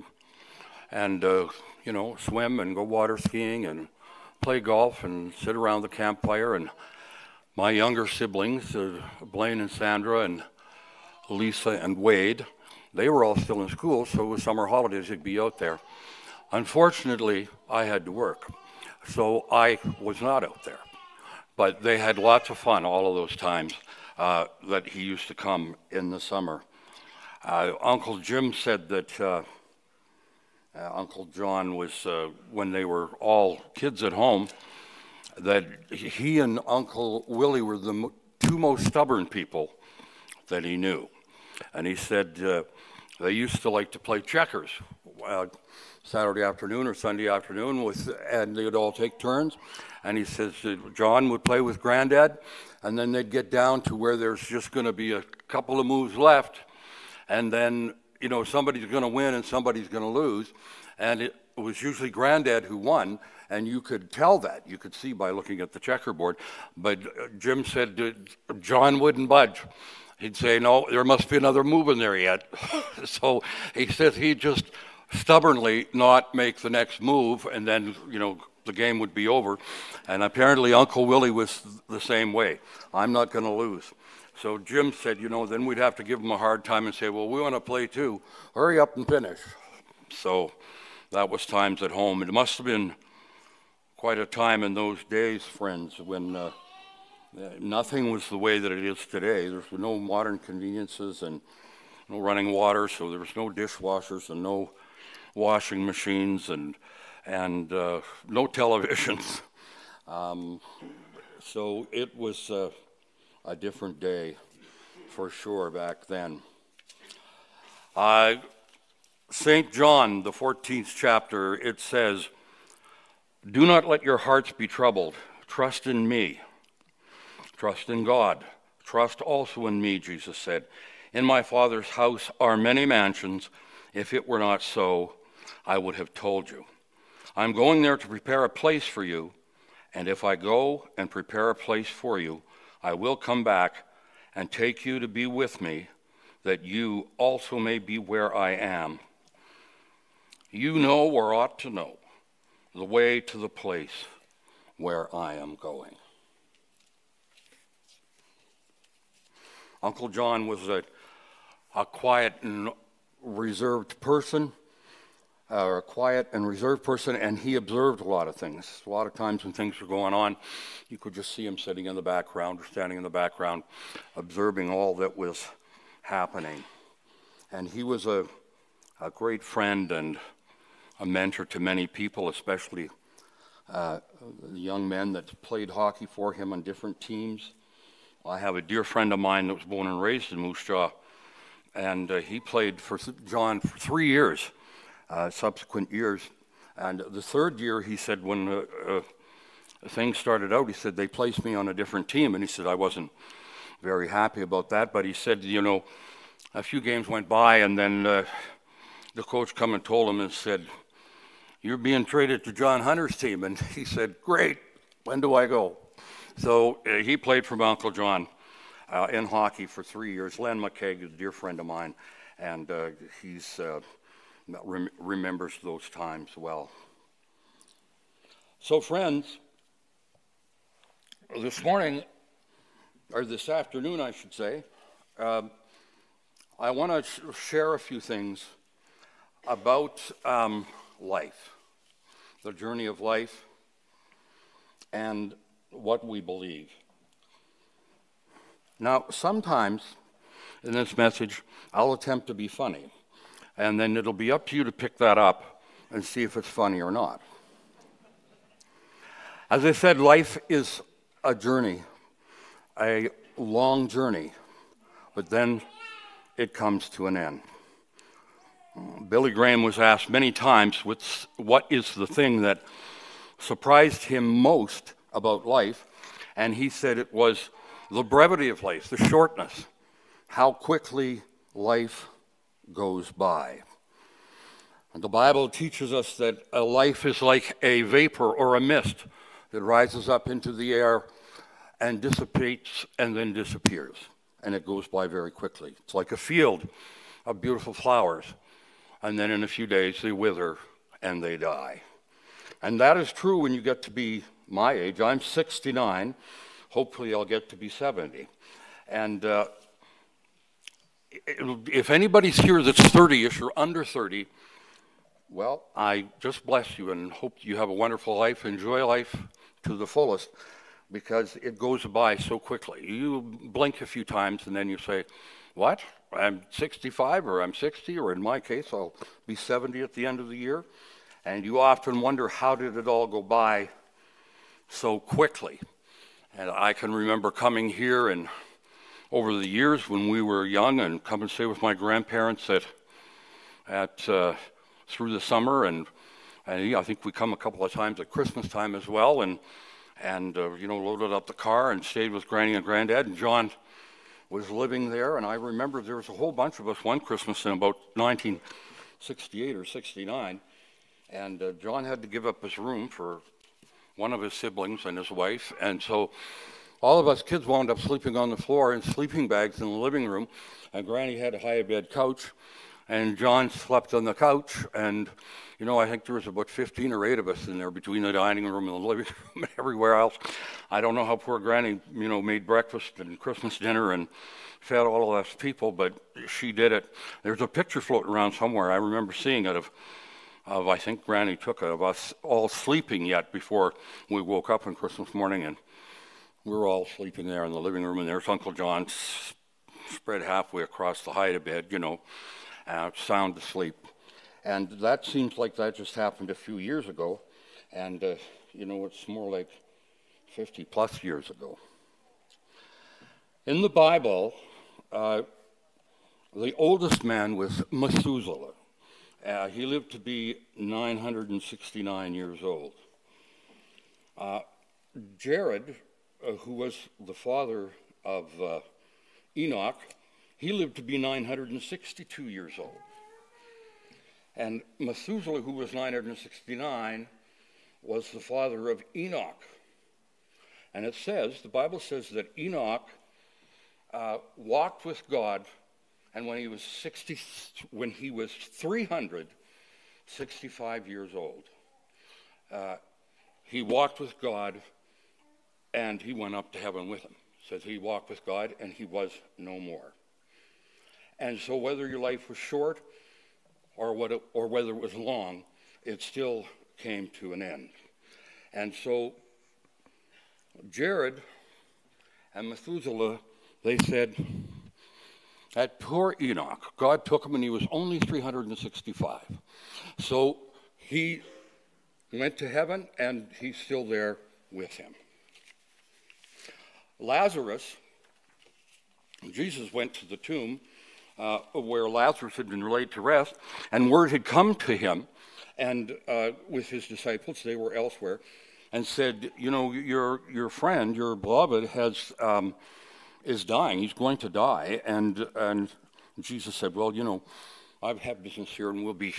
swim and go water skiing and play golf and sit around the campfire. And my younger siblings, Blaine and Sandra and Lisa and Wade, they were all still in school, so with summer holidays they'd be out there. Unfortunately, I had to work, so I was not out there. But they had lots of fun all of those times that he used to come in the summer. Uncle Jim said that Uncle John was, when they were all kids at home, that he and Uncle Willie were the 2 most stubborn people that he knew. And he said they used to like to play checkers Saturday afternoon or Sunday afternoon, and they'd all take turns. And he says John would play with Granddad, and then they'd get down to where there's just going to be a couple of moves left, and then somebody's going to win and somebody's going to lose, and it was usually Granddad who won, and you could tell that. You could see by looking at the checkerboard. But Jim said John wouldn't budge. He'd say, no, there must be another move in there yet. So he says he'd just stubbornly not make the next move, and then, the game would be over. And apparently Uncle Willie was the same way. I'm not going to lose. So Jim said, then we'd have to give him a hard time and say, well, we want to play too. Hurry up and finish. So that was times at home. It must have been quite a time in those days, friends, when nothing was the way that it is today. There's no modern conveniences and no running water, so there was no dishwashers and no washing machines, and and no televisions. So it was a different day for sure back then. St. John, the 14th chapter, it says, "Do not let your hearts be troubled. Trust in me. Trust in God. Trust also in me," Jesus said. "In my Father's house are many mansions. If it were not so, I would have told you. I'm going there to prepare a place for you, and if I go and prepare a place for you, I will come back and take you to be with me, that you also may be where I am. You know, or ought to know, the way to the place where I am going." Uncle John was a quiet and reserved person, and he observed a lot of things. A lot of times when things were going on, you could just see him sitting in the background or standing in the background, observing all that was happening. And he was a great friend and a mentor to many people, especially the young men that played hockey for him on different teams. I have a dear friend of mine that was born and raised in Moose Jaw, and he played for John for 3 years, subsequent years. And the third year, he said, when things started out, he said, they placed me on a different team, and he said, I wasn't very happy about that, but he said, you know, a few games went by, and then the coach come and told him and said, "You're being traded to John Hunter's team." And he said, "Great, when do I go?" So he played for Uncle John in hockey for 3 years. Len McKeag is a dear friend of mine, and he's remembers those times well. So friends, this morning, or this afternoon I should say, I want to share a few things about life, the journey of life, and what we believe. Now, sometimes in this message, I'll attempt to be funny, and then it'll be up to you to pick that up and see if it's funny or not. As I said, life is a journey, a long journey, but then it comes to an end. Billy Graham was asked many times what is the thing that surprised him most about life, and he said it was the brevity of life, the shortness, how quickly life goes by. And the Bible teaches us that a life is like a vapor or a mist that rises up into the air and dissipates and then disappears, and it goes by very quickly. It's like a field of beautiful flowers, and then in a few days they wither and they die. And that is true when you get to be my age. I'm 69. Hopefully I'll get to be 70. And if anybody's here that's 30-ish or under 30, well, I just bless you and hope you have a wonderful life. Enjoy life to the fullest, because it goes by so quickly. You blink a few times and then you say, what? I'm 65 or I'm 60, or in my case, I'll be 70 at the end of the year. And you often wonder, how did it all go by so quickly? And I can remember coming here and over the years when we were young and come and stay with my grandparents through the summer, and I think we come a couple of times at Christmas time as well, and loaded up the car and stayed with Granny and Granddad, and John was living there, and I remember there was a whole bunch of us one Christmas in about 1968 or 69, and John had to give up his room for one of his siblings and his wife, and so all of us kids wound up sleeping on the floor in sleeping bags in the living room, and Granny had a high-bed couch, and John slept on the couch, and I think there was about 15 or 8 of us in there between the dining room and the living room and everywhere else. I don't know how poor Granny, made breakfast and Christmas dinner and fed all of us people, but she did it. There's a picture floating around somewhere. I remember seeing it of I think Granny took it, of us all sleeping yet before we woke up on Christmas morning, and we were all sleeping there in the living room, and there's Uncle John spread halfway across the hide-a-bed, sound asleep. And that seems like that just happened a few years ago. And, it's more like 50 plus years ago. In the Bible, the oldest man was Methuselah. He lived to be 969 years old. Jared, who was the father of Enoch, he lived to be 962 years old. And Methuselah, who was 969, was the father of Enoch. And the Bible says that Enoch walked with God, and when he was 365 years old, he walked with God, and he went up to heaven with him. It says he walked with God, and he was no more. And so whether your life was short or whether it was long, it still came to an end. And so Jared and Methuselah, they said, that poor Enoch, God took him and he was only 365. So he went to heaven and he's still there with him. Lazarus, Jesus went to the tomb where Lazarus had been laid to rest, and word had come to him, and with his disciples, they were elsewhere, and said, your friend, your beloved, is dying. He's going to die. And Jesus said, well, I have business here, and we'll be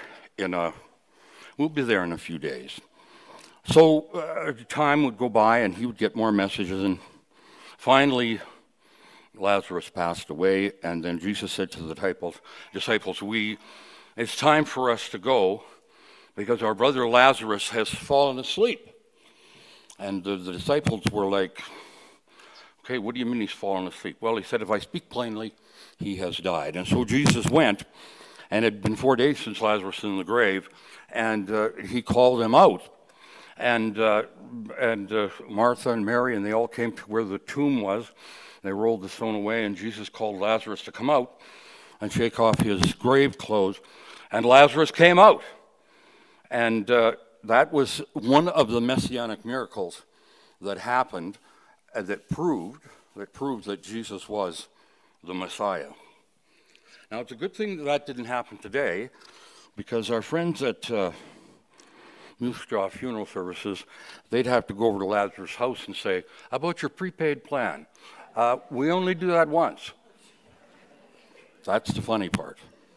there in a few days. So time would go by, and he would get more messages, and finally Lazarus passed away, and then Jesus said to the disciples, it's time for us to go, because our brother Lazarus has fallen asleep. And the disciples were like, okay, what do you mean he's fallen asleep? Well, he said, if I speak plainly, he has died. And so Jesus went, and it had been 4 days since Lazarus was in the grave, and he called them out. And Martha and Mary, and they all came to where the tomb was. They rolled the stone away, and Jesus called Lazarus to come out and shake off his grave clothes. And Lazarus came out. And that was one of the messianic miracles that happened that proved that Jesus was the Messiah. Now, it's a good thing that didn't happen today, because our friends at Moose Jaw Funeral Services, they'd have to go over to Lazarus' house and say, how about your prepaid plan? We only do that once. That's the funny part.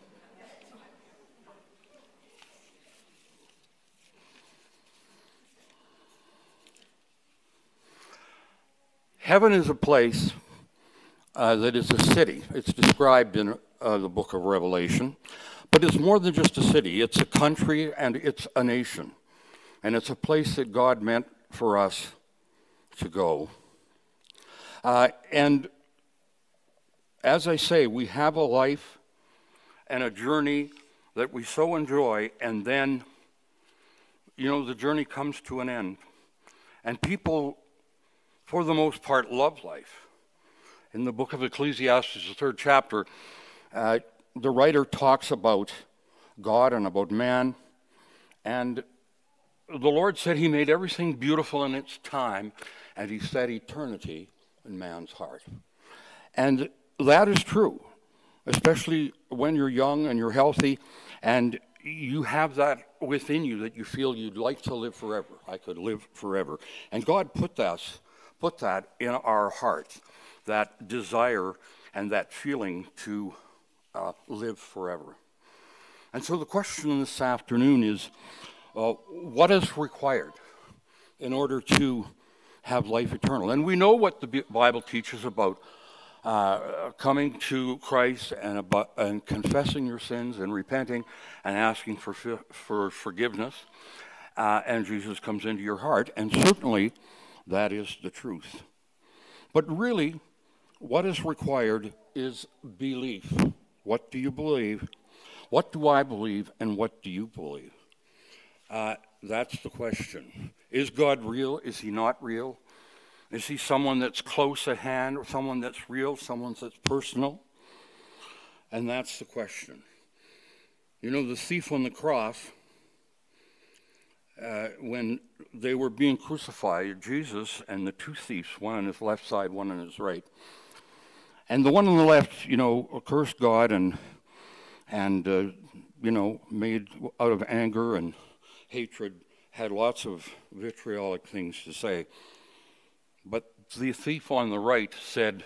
Heaven is a place that is a city. It's described in the book of Revelation. But it's more than just a city. It's a country and it's a nation. And it's a place that God meant for us to go. And as I say, we have a life and a journey that we so enjoy, and then, the journey comes to an end. And people, for the most part, love life. In the book of Ecclesiastes, the 3rd chapter, the writer talks about God and about man, and the Lord said he made everything beautiful in its time, and he set eternity in man's heart. And that is true, especially when you're young and you're healthy, and you have that within you that you feel you'd like to live forever. I could live forever. And God put that in our hearts, that desire and that feeling to live forever. And so the question this afternoon is, what is required in order to have life eternal? And we know what the Bible teaches about coming to Christ and confessing your sins and repenting and asking for forgiveness. And Jesus comes into your heart, and certainly that is the truth. But really, what is required is belief. What do you believe? What do I believe, and what do you believe? That's the question. Is God real? Is he not real? Is he someone that's close at hand, or someone that's real, someone that's personal? And that's the question. You know, the thief on the cross, when they were being crucified, Jesus and the two thieves, one on his left side, one on his right. And the one on the left, you know, cursed God and you know, made out of anger and hatred, had lots of vitriolic things to say. But the thief on the right said,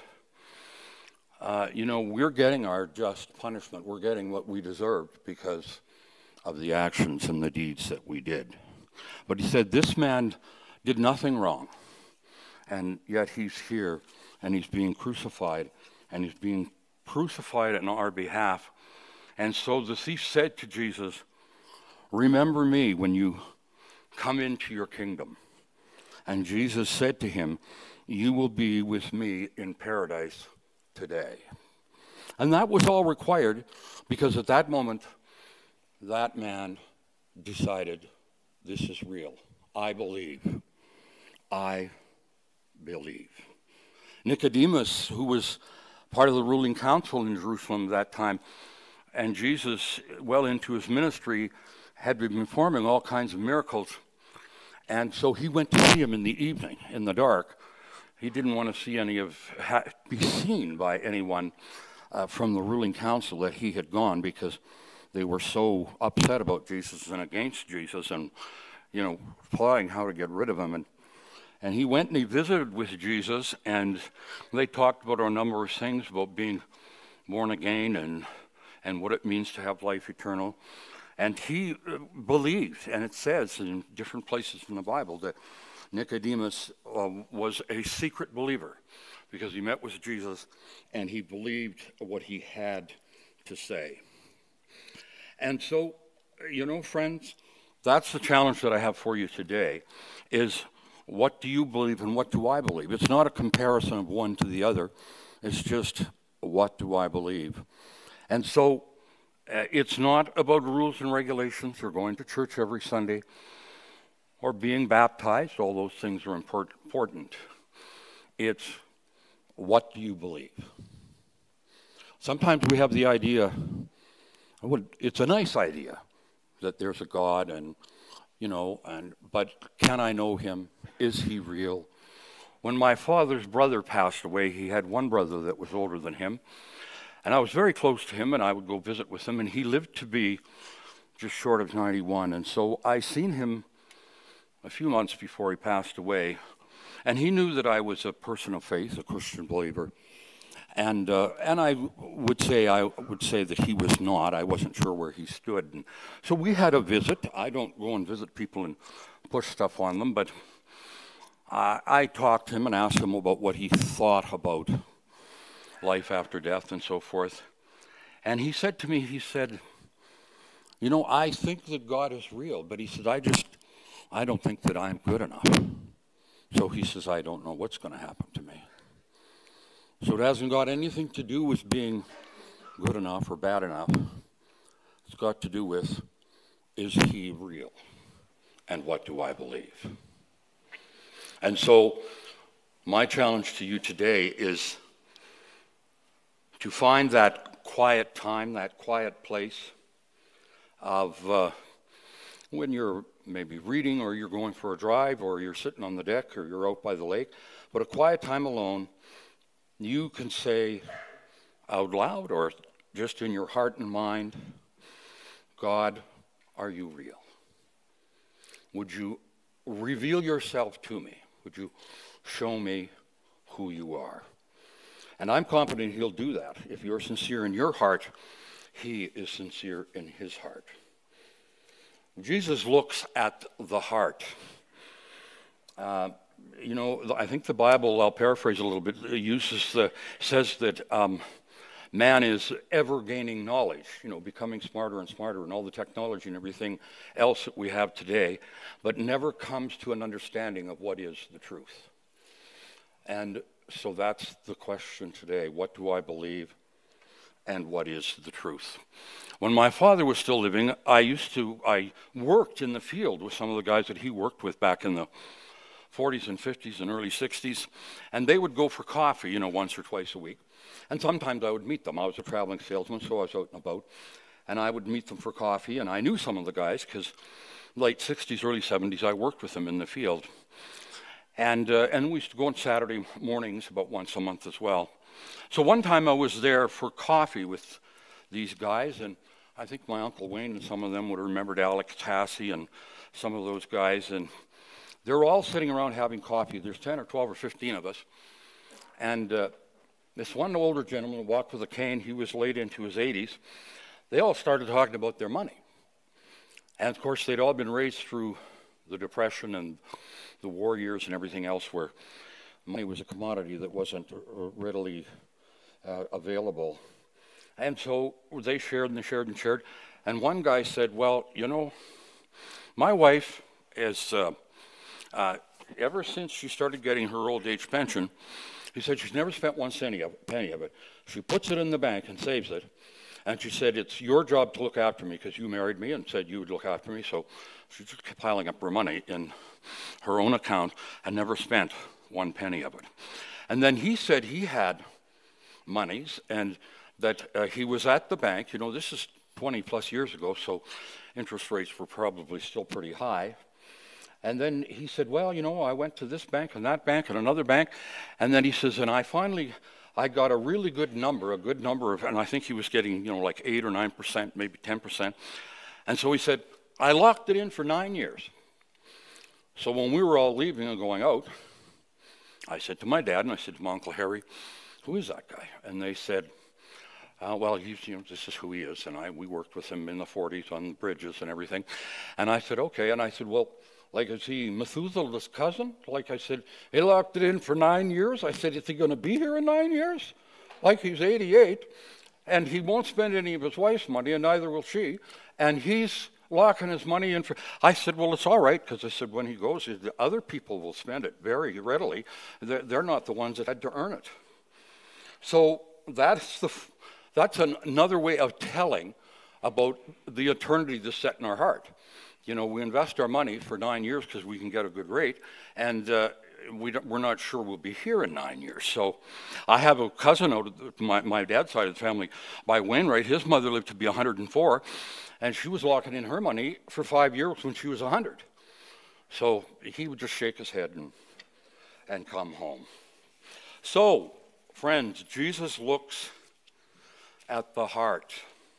you know, we're getting our just punishment. We're getting what we deserved because of the actions and the deeds that we did. But he said, this man did nothing wrong, and yet he's here, and he's being crucified, and he's being crucified on our behalf. And so the thief said to Jesus, remember me when you come into your kingdom. And Jesus said to him, you will be with me in paradise today. And that was all required because at that moment, that man decided, this is real. I believe. I believe. Nicodemus, who was part of the ruling council in Jerusalem at that time, and Jesus, well into his ministry, had been performing all kinds of miracles. And so he went to see him in the evening, in the dark. He didn't want to see be seen by anyone from the ruling council that he had gone, because they were so upset about Jesus and against Jesus and, you know, plotting how to get rid of him. And he went and he visited with Jesus, and they talked about a number of things about being born again and what it means to have life eternal. And he believed, and it says in different places in the Bible that Nicodemus was a secret believer because he met with Jesus and he believed what he had to say. And so, you know, friends, that's the challenge that I have for you today, is what do you believe and what do I believe? It's not a comparison of one to the other. It's just, what do I believe? And so it's not about rules and regulations or going to church every Sunday or being baptized. All those things are important. It's, what do you believe? Sometimes we have the idea, it's a nice idea that there's a God and, you know, but can I know him? Is he real? When my father's brother passed away, he had one brother that was older than him, and I was very close to him, and I would go visit with him, and he lived to be just short of 91, and so I seen him a few months before he passed away, and he knew that I was a person of faith, a Christian believer. And I would say that he was not. I wasn't sure where he stood. And so we had a visit. I don't go and visit people and push stuff on them, but I talked to him and asked him about what he thought about life after death and so forth. And he said to me, he said, you know, I think that God is real, but he said, I don't think that I'm good enough. So he says, I don't know what's going to happen to me. So it hasn't got anything to do with being good enough or bad enough. It's got to do with, is he real? And what do I believe? And so my challenge to you today is to find that quiet time, that quiet place of when you're maybe reading or you're going for a drive or you're sitting on the deck or you're out by the lake, but a quiet time alone. You can say out loud or just in your heart and mind, God, are you real? Would you reveal yourself to me? Would you show me who you are? And I'm confident he'll do that. If you're sincere in your heart, he is sincere in his heart. Jesus looks at the heart. You know, I think the Bible, I'll paraphrase a little bit, says that man is ever gaining knowledge, you know, becoming smarter and smarter and all the technology and everything else that we have today, but never comes to an understanding of what is the truth. And so that's the question today. What do I believe and what is the truth? When my father was still living, I worked in the field with some of the guys that he worked with back in the 40s and 50s and early 60s, and they would go for coffee, you know, once or twice a week. And sometimes I would meet them. I was a traveling salesman, so I was out and about. and I would meet them for coffee, and I knew some of the guys because late 60s, early 70s, I worked with them in the field. And we used to go on Saturday mornings about once a month as well. So one time I was there for coffee with these guys, and I think my Uncle Wayne and some of them would have remembered Alex Tassi and some of those guys, and they're all sitting around having coffee. There's 10 or 12 or 15 of us, and this one older gentleman walked with a cane. He was late into his 80s. They all started talking about their money. And of course, they'd all been raised through the Depression and the war years and everything else where money was a commodity that wasn't readily available. And so they shared and they shared and shared. And one guy said, well, you know, my wife is, ever since she started getting her old age pension, he said she's never spent one penny of it. She puts it in the bank and saves it. And she said, it's your job to look after me because you married me and said you would look after me. So she just kept piling up her money in her own account and never spent one penny of it. And then he said he had monies and that he was at the bank. You know, this is 20 plus years ago, so interest rates were probably still pretty high. And then he said, well, you know, I went to this bank and that bank and another bank. And then he says, and I got a really good number, and I think he was getting, you know, like 8 or 9%, maybe 10%. And so he said, I locked it in for 9 years. So when we were all leaving and going out, I said to my dad and I said to my Uncle Harry, who is that guy? And they said, well, he's, you know, this is who he is. And we worked with him in the 40s on the bridges and everything. And I said, okay. And I said, well, like, is he Methuselah's cousin? Like I said, he locked it in for 9 years. I said, is he going to be here in 9 years? Like, he's 88, and he won't spend any of his wife's money, and neither will she. And he's locking his money in for... I said, well, it's all right, because I said, when he goes, the other people will spend it very readily. They're not the ones that had to earn it. So that's another way of telling about the eternity that's set in our heart. You know, we invest our money for 9 years because we can get a good rate, and we're not sure we'll be here in 9 years. So I have a cousin out of my dad's side of the family by Wainwright. His mother lived to be 104, and she was locking in her money for 5 years when she was 100. So he would just shake his head and come home. So, friends, Jesus looks at the heart.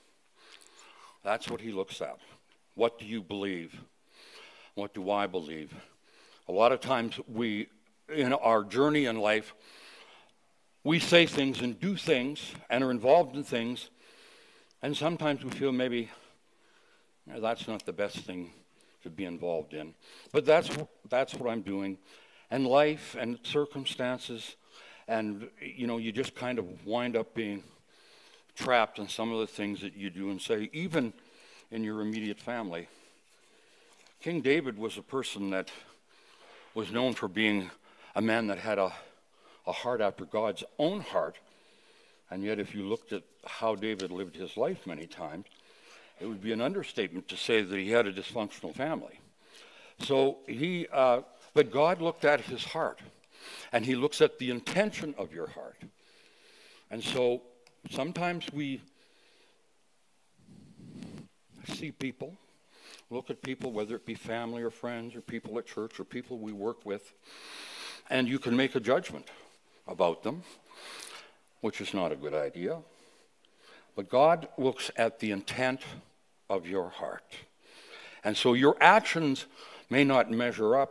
That's what he looks at. What do you believe? What do I believe? A lot of times in our journey in life, we say things and do things and are involved in things, and sometimes we feel maybe that's not the best thing to be involved in. But that's what I'm doing. And life and circumstances, and you know, you just kind of wind up being trapped in some of the things that you do and say, even in your immediate family. King David was a person that was known for being a man that had a heart after God's own heart, and yet if you looked at how David lived his life many times, it would be an understatement to say that he had a dysfunctional family. So but God looked at his heart, and he looks at the intention of your heart. And so sometimes we see people, look at people, whether it be family or friends or people at church or people we work with, and you can make a judgment about them, which is not a good idea. But God looks at the intent of your heart. And so your actions may not measure up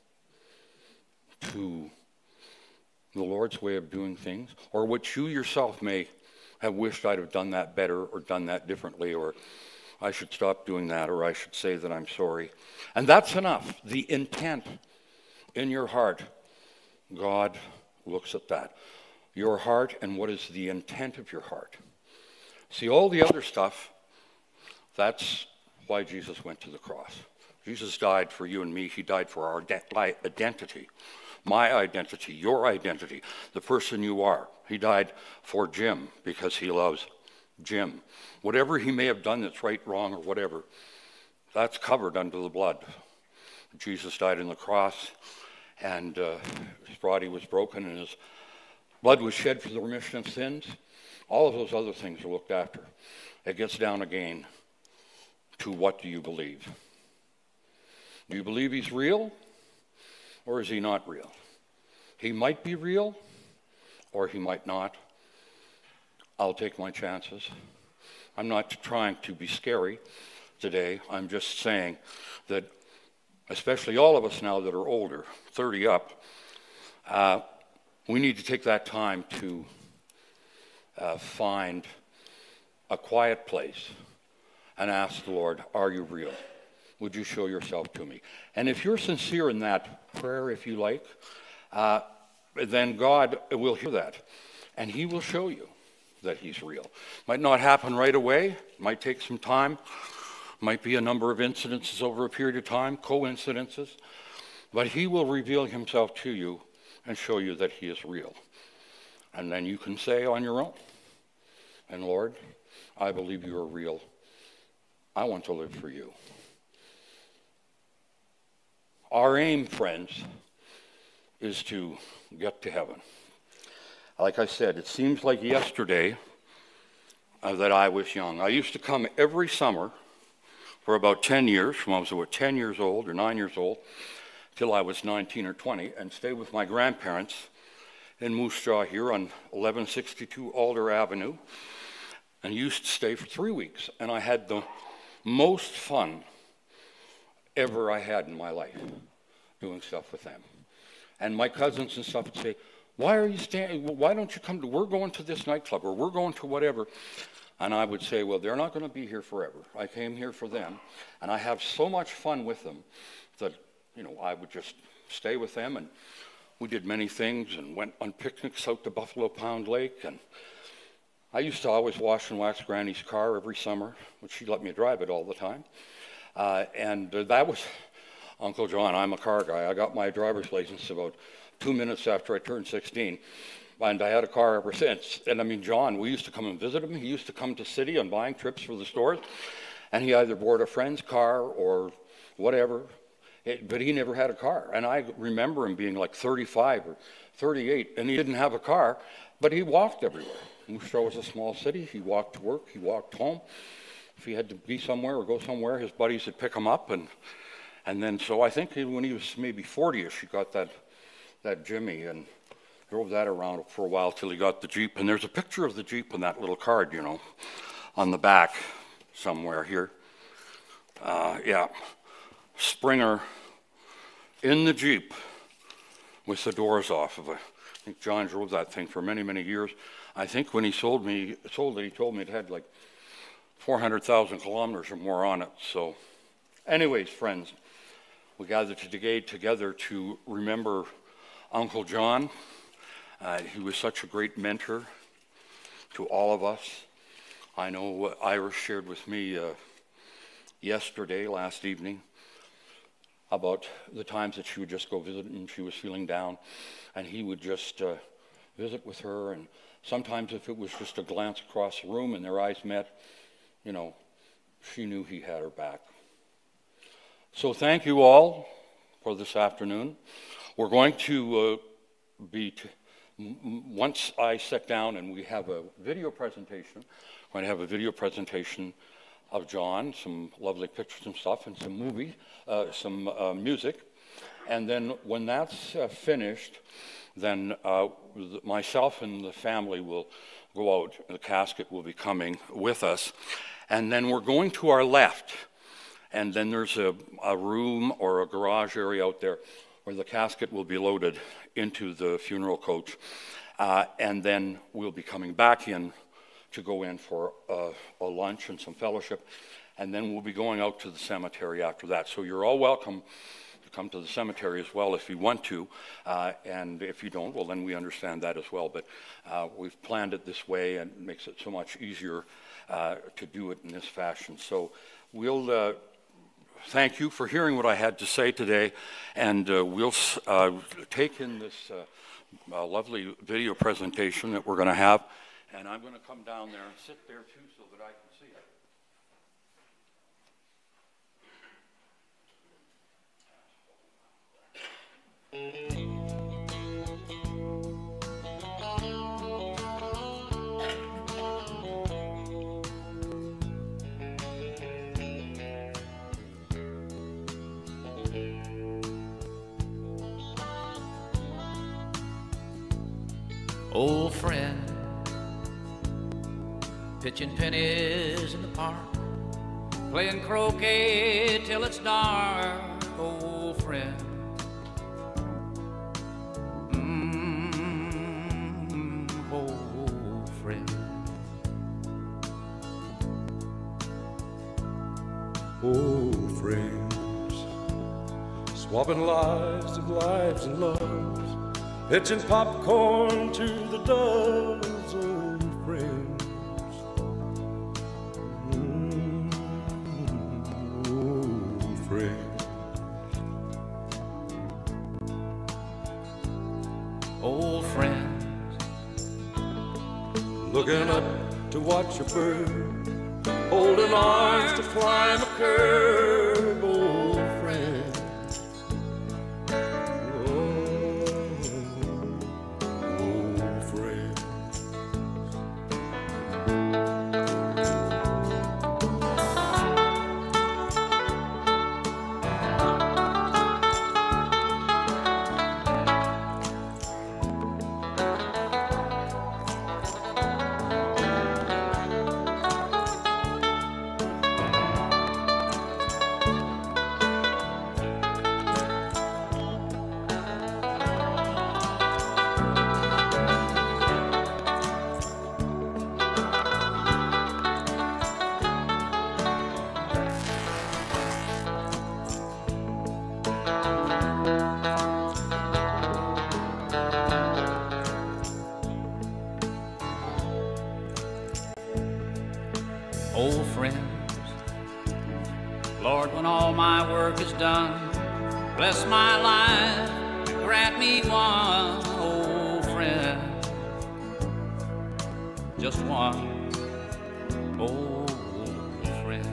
to the Lord's way of doing things, or what you yourself may have wished I'd have done that better or done that differently, or I should stop doing that, or I should say that I'm sorry. And that's enough. The intent in your heart, God looks at that. Your heart and what is the intent of your heart. See, all the other stuff, that's why Jesus went to the cross. Jesus died for you and me. He died for our identity. My identity, your identity, the person you are. He died for Jim because he loves Jim. Whatever he may have done that's right, wrong, or whatever, that's covered under the blood. Jesus died on the cross, and his body was broken, and his blood was shed for the remission of sins. All of those other things are looked after. it gets down again to what do you believe? Do you believe he's real, or is he not real? He might be real, or he might not. I'll take my chances. I'm not trying to be scary today. I'm just saying that, especially all of us now that are older, 30 up, we need to take that time to find a quiet place and ask the Lord, are you real? Would you show yourself to me? And if you're sincere in that prayer, if you like, then God will hear that, and he will show you that he's real. Might not happen right away, might take some time, might be a number of incidences over a period of time, coincidences, but he will reveal himself to you and show you that he is real. And then you can say on your own, and Lord, I believe you are real. I want to live for you. Our aim, friends, is to get to heaven. Like I said, it seems like yesterday that I was young. I used to come every summer for about 10 years, from I was 10 years old or 9 years old, till I was 19 or 20, and stay with my grandparents in Moose Jaw here on 1162 Alder Avenue, and used to stay for 3 weeks. And I had the most fun ever I had in my life doing stuff with them. And my cousins and stuff would say, why are you staying? Why don't you come to, we're going to this nightclub, or we're going to whatever. And I would say, well, they're not going to be here forever. I came here for them, and I have so much fun with them that, you know, I would just stay with them, and we did many things and went on picnics out to Buffalo Pound Lake. And I used to always wash and wax Granny's car every summer, which she let me drive it all the time. And that was Uncle John. I'm a car guy. I got my driver's license about 2 minutes after I turned 16, and I had a car ever since. And I mean, John, we used to come and visit him. He used to come to city on buying trips for the stores, and he either bought a friend's car or whatever, but he never had a car. And I remember him being like 35 or 38, and he didn't have a car, but he walked everywhere. Moose Jaw was a small city. He walked to work. He walked home. If he had to be somewhere or go somewhere, his buddies would pick him up. And then, so I think when he was maybe 40-ish, he got that Jimmy and drove that around for a while till he got the Jeep. And there's a picture of the Jeep on that little card, you know, on the back somewhere here. Yeah, Springer in the Jeep with the doors off of it. I think John drove that thing for many, many years. I think when he sold it, he told me it had like 400,000 kilometers or more on it. So anyways, friends, we gathered together to remember Uncle John. He was such a great mentor to all of us. I know what Iris shared with me last evening, about the times that she would just go visit and she was feeling down, and he would just visit with her. And sometimes if it was just a glance across the room and their eyes met, you know, she knew he had her back. So thank you all for this afternoon. We're going to once I sit down and we have a video presentation, we're going to have a video presentation of John, some lovely pictures and stuff, and some music. And then when that's finished, then myself and the family will go out. The casket will be coming with us. And then we're going to our left. And then there's a room or a garage area out there where the casket will be loaded into the funeral coach. And then we'll be coming back in to go in for a lunch and some fellowship. And then we'll be going out to the cemetery after that. So you're all welcome to come to the cemetery as well if you want to. And if you don't, well, then we understand that as well. But we've planned it this way, and it makes it so much easier to do it in this fashion. So we'll thank you for hearing what I had to say today, and we'll take in this lovely video presentation that we're going to have, and I'm going to come down there and sit there too so that I can see it. old friend, pitching pennies in the park, playing croquet till it's dark, old friend. Old friend. Old friends, swapping lives of lives and loves, pitching popcorn to the doves, old friends. Old friends. Old friends. Looking up to watch a bird, holding arms to climb a curb, old friend. Old friend. Old friends, Lord, when all my work is done, bless my life, grant me one old friend, just one old friend.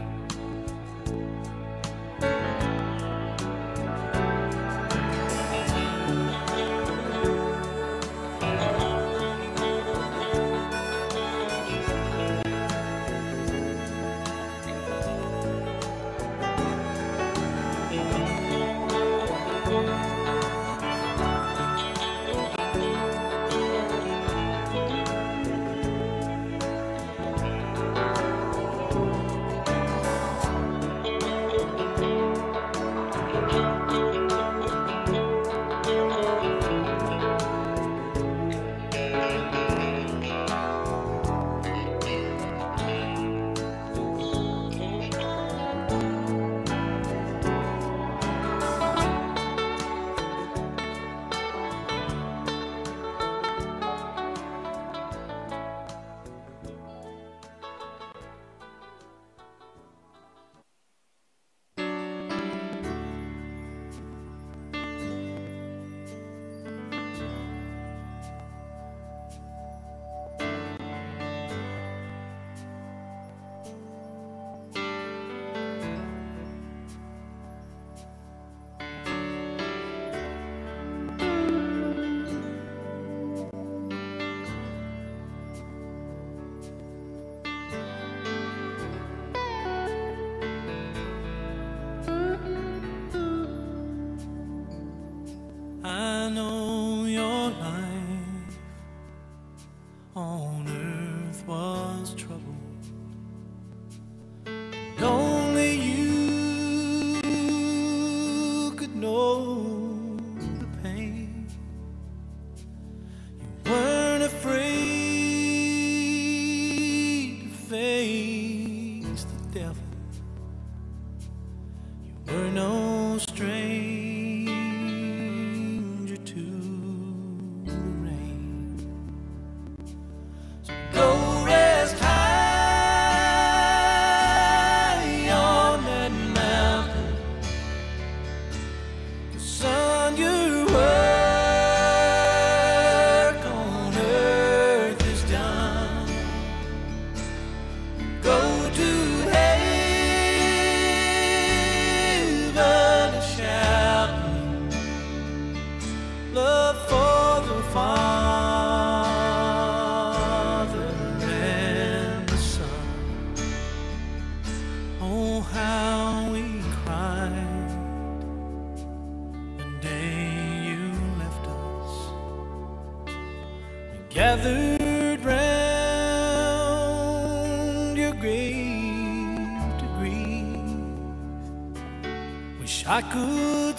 I know your life on earth was troubled, and only you could know the pain. You weren't afraid to face the devil. You were no stranger to the rain. So go rest high on that mountain. 'Cause son, your work on earth is done. Go to heaven to shine. gathered round your grave to grieve. Wish I could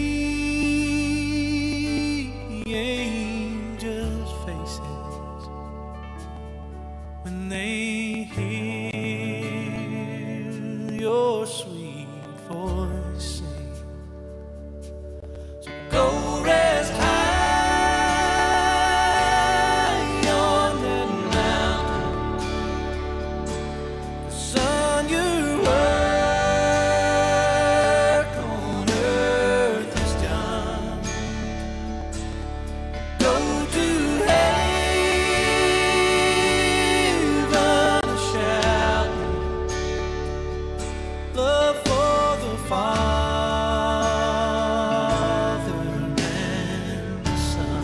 see angels' faces when they hear your sweet voice sing. So go rest high on that mountain, son, your work on earth is done. Go to heaven shouting love for the Father and the Son.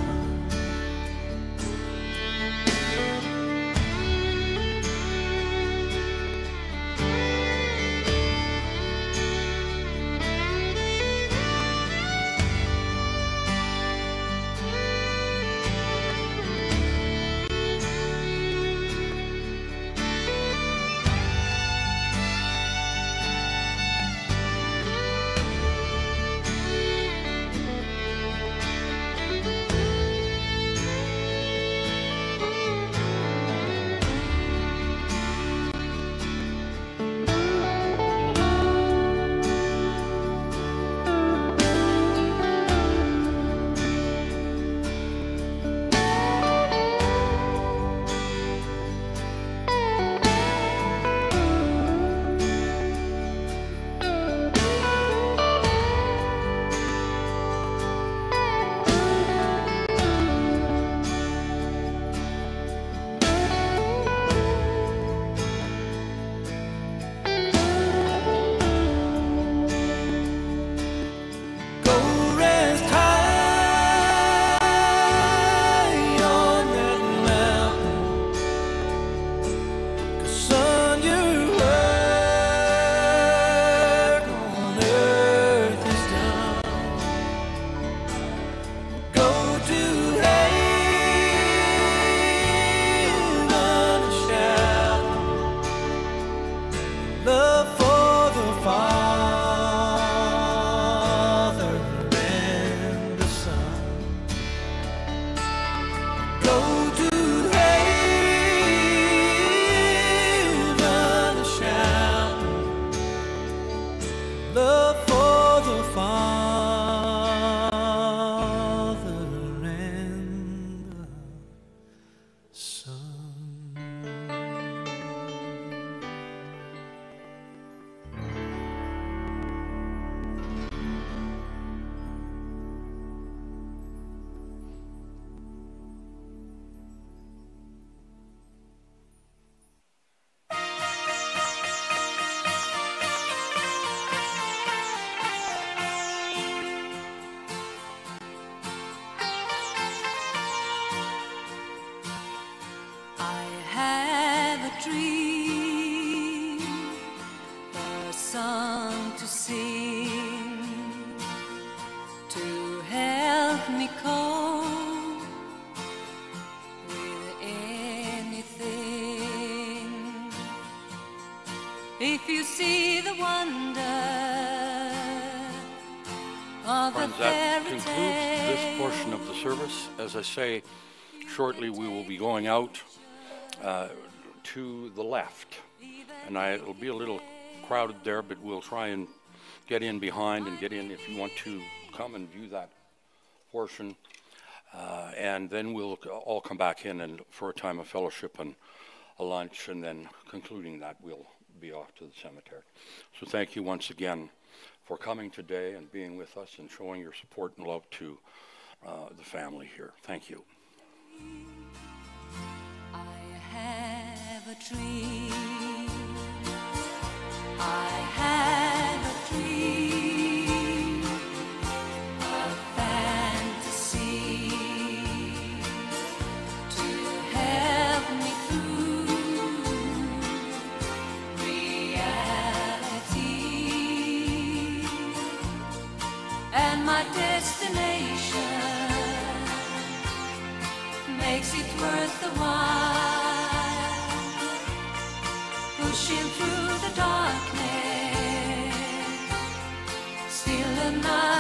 Go rest high on that mountain, 'cause son, your work on earth is done. Go to heaven shouting love for the Father and the Son. Go to heaven shouting love for the Father and the Son. I have a dream, a song to sing, to help me cope with anything. If you see the wonder of the Friends, that fairy concludes this tale. portion of the service. As I say, shortly we will be going out to the left. And it'll be a little crowded there, but we'll try and get in behind and get in if you want to come and view that portion. And then we'll all come back in and for a time of fellowship and a lunch, and then concluding that we'll be off to the cemetery. So thank you once again for coming today and being with us and showing your support and love to the family here. Thank you. I have a dream. I have a dream, a fantasy to help me through reality. And my destination may makes it worth the while. Pushing through the darkness, still another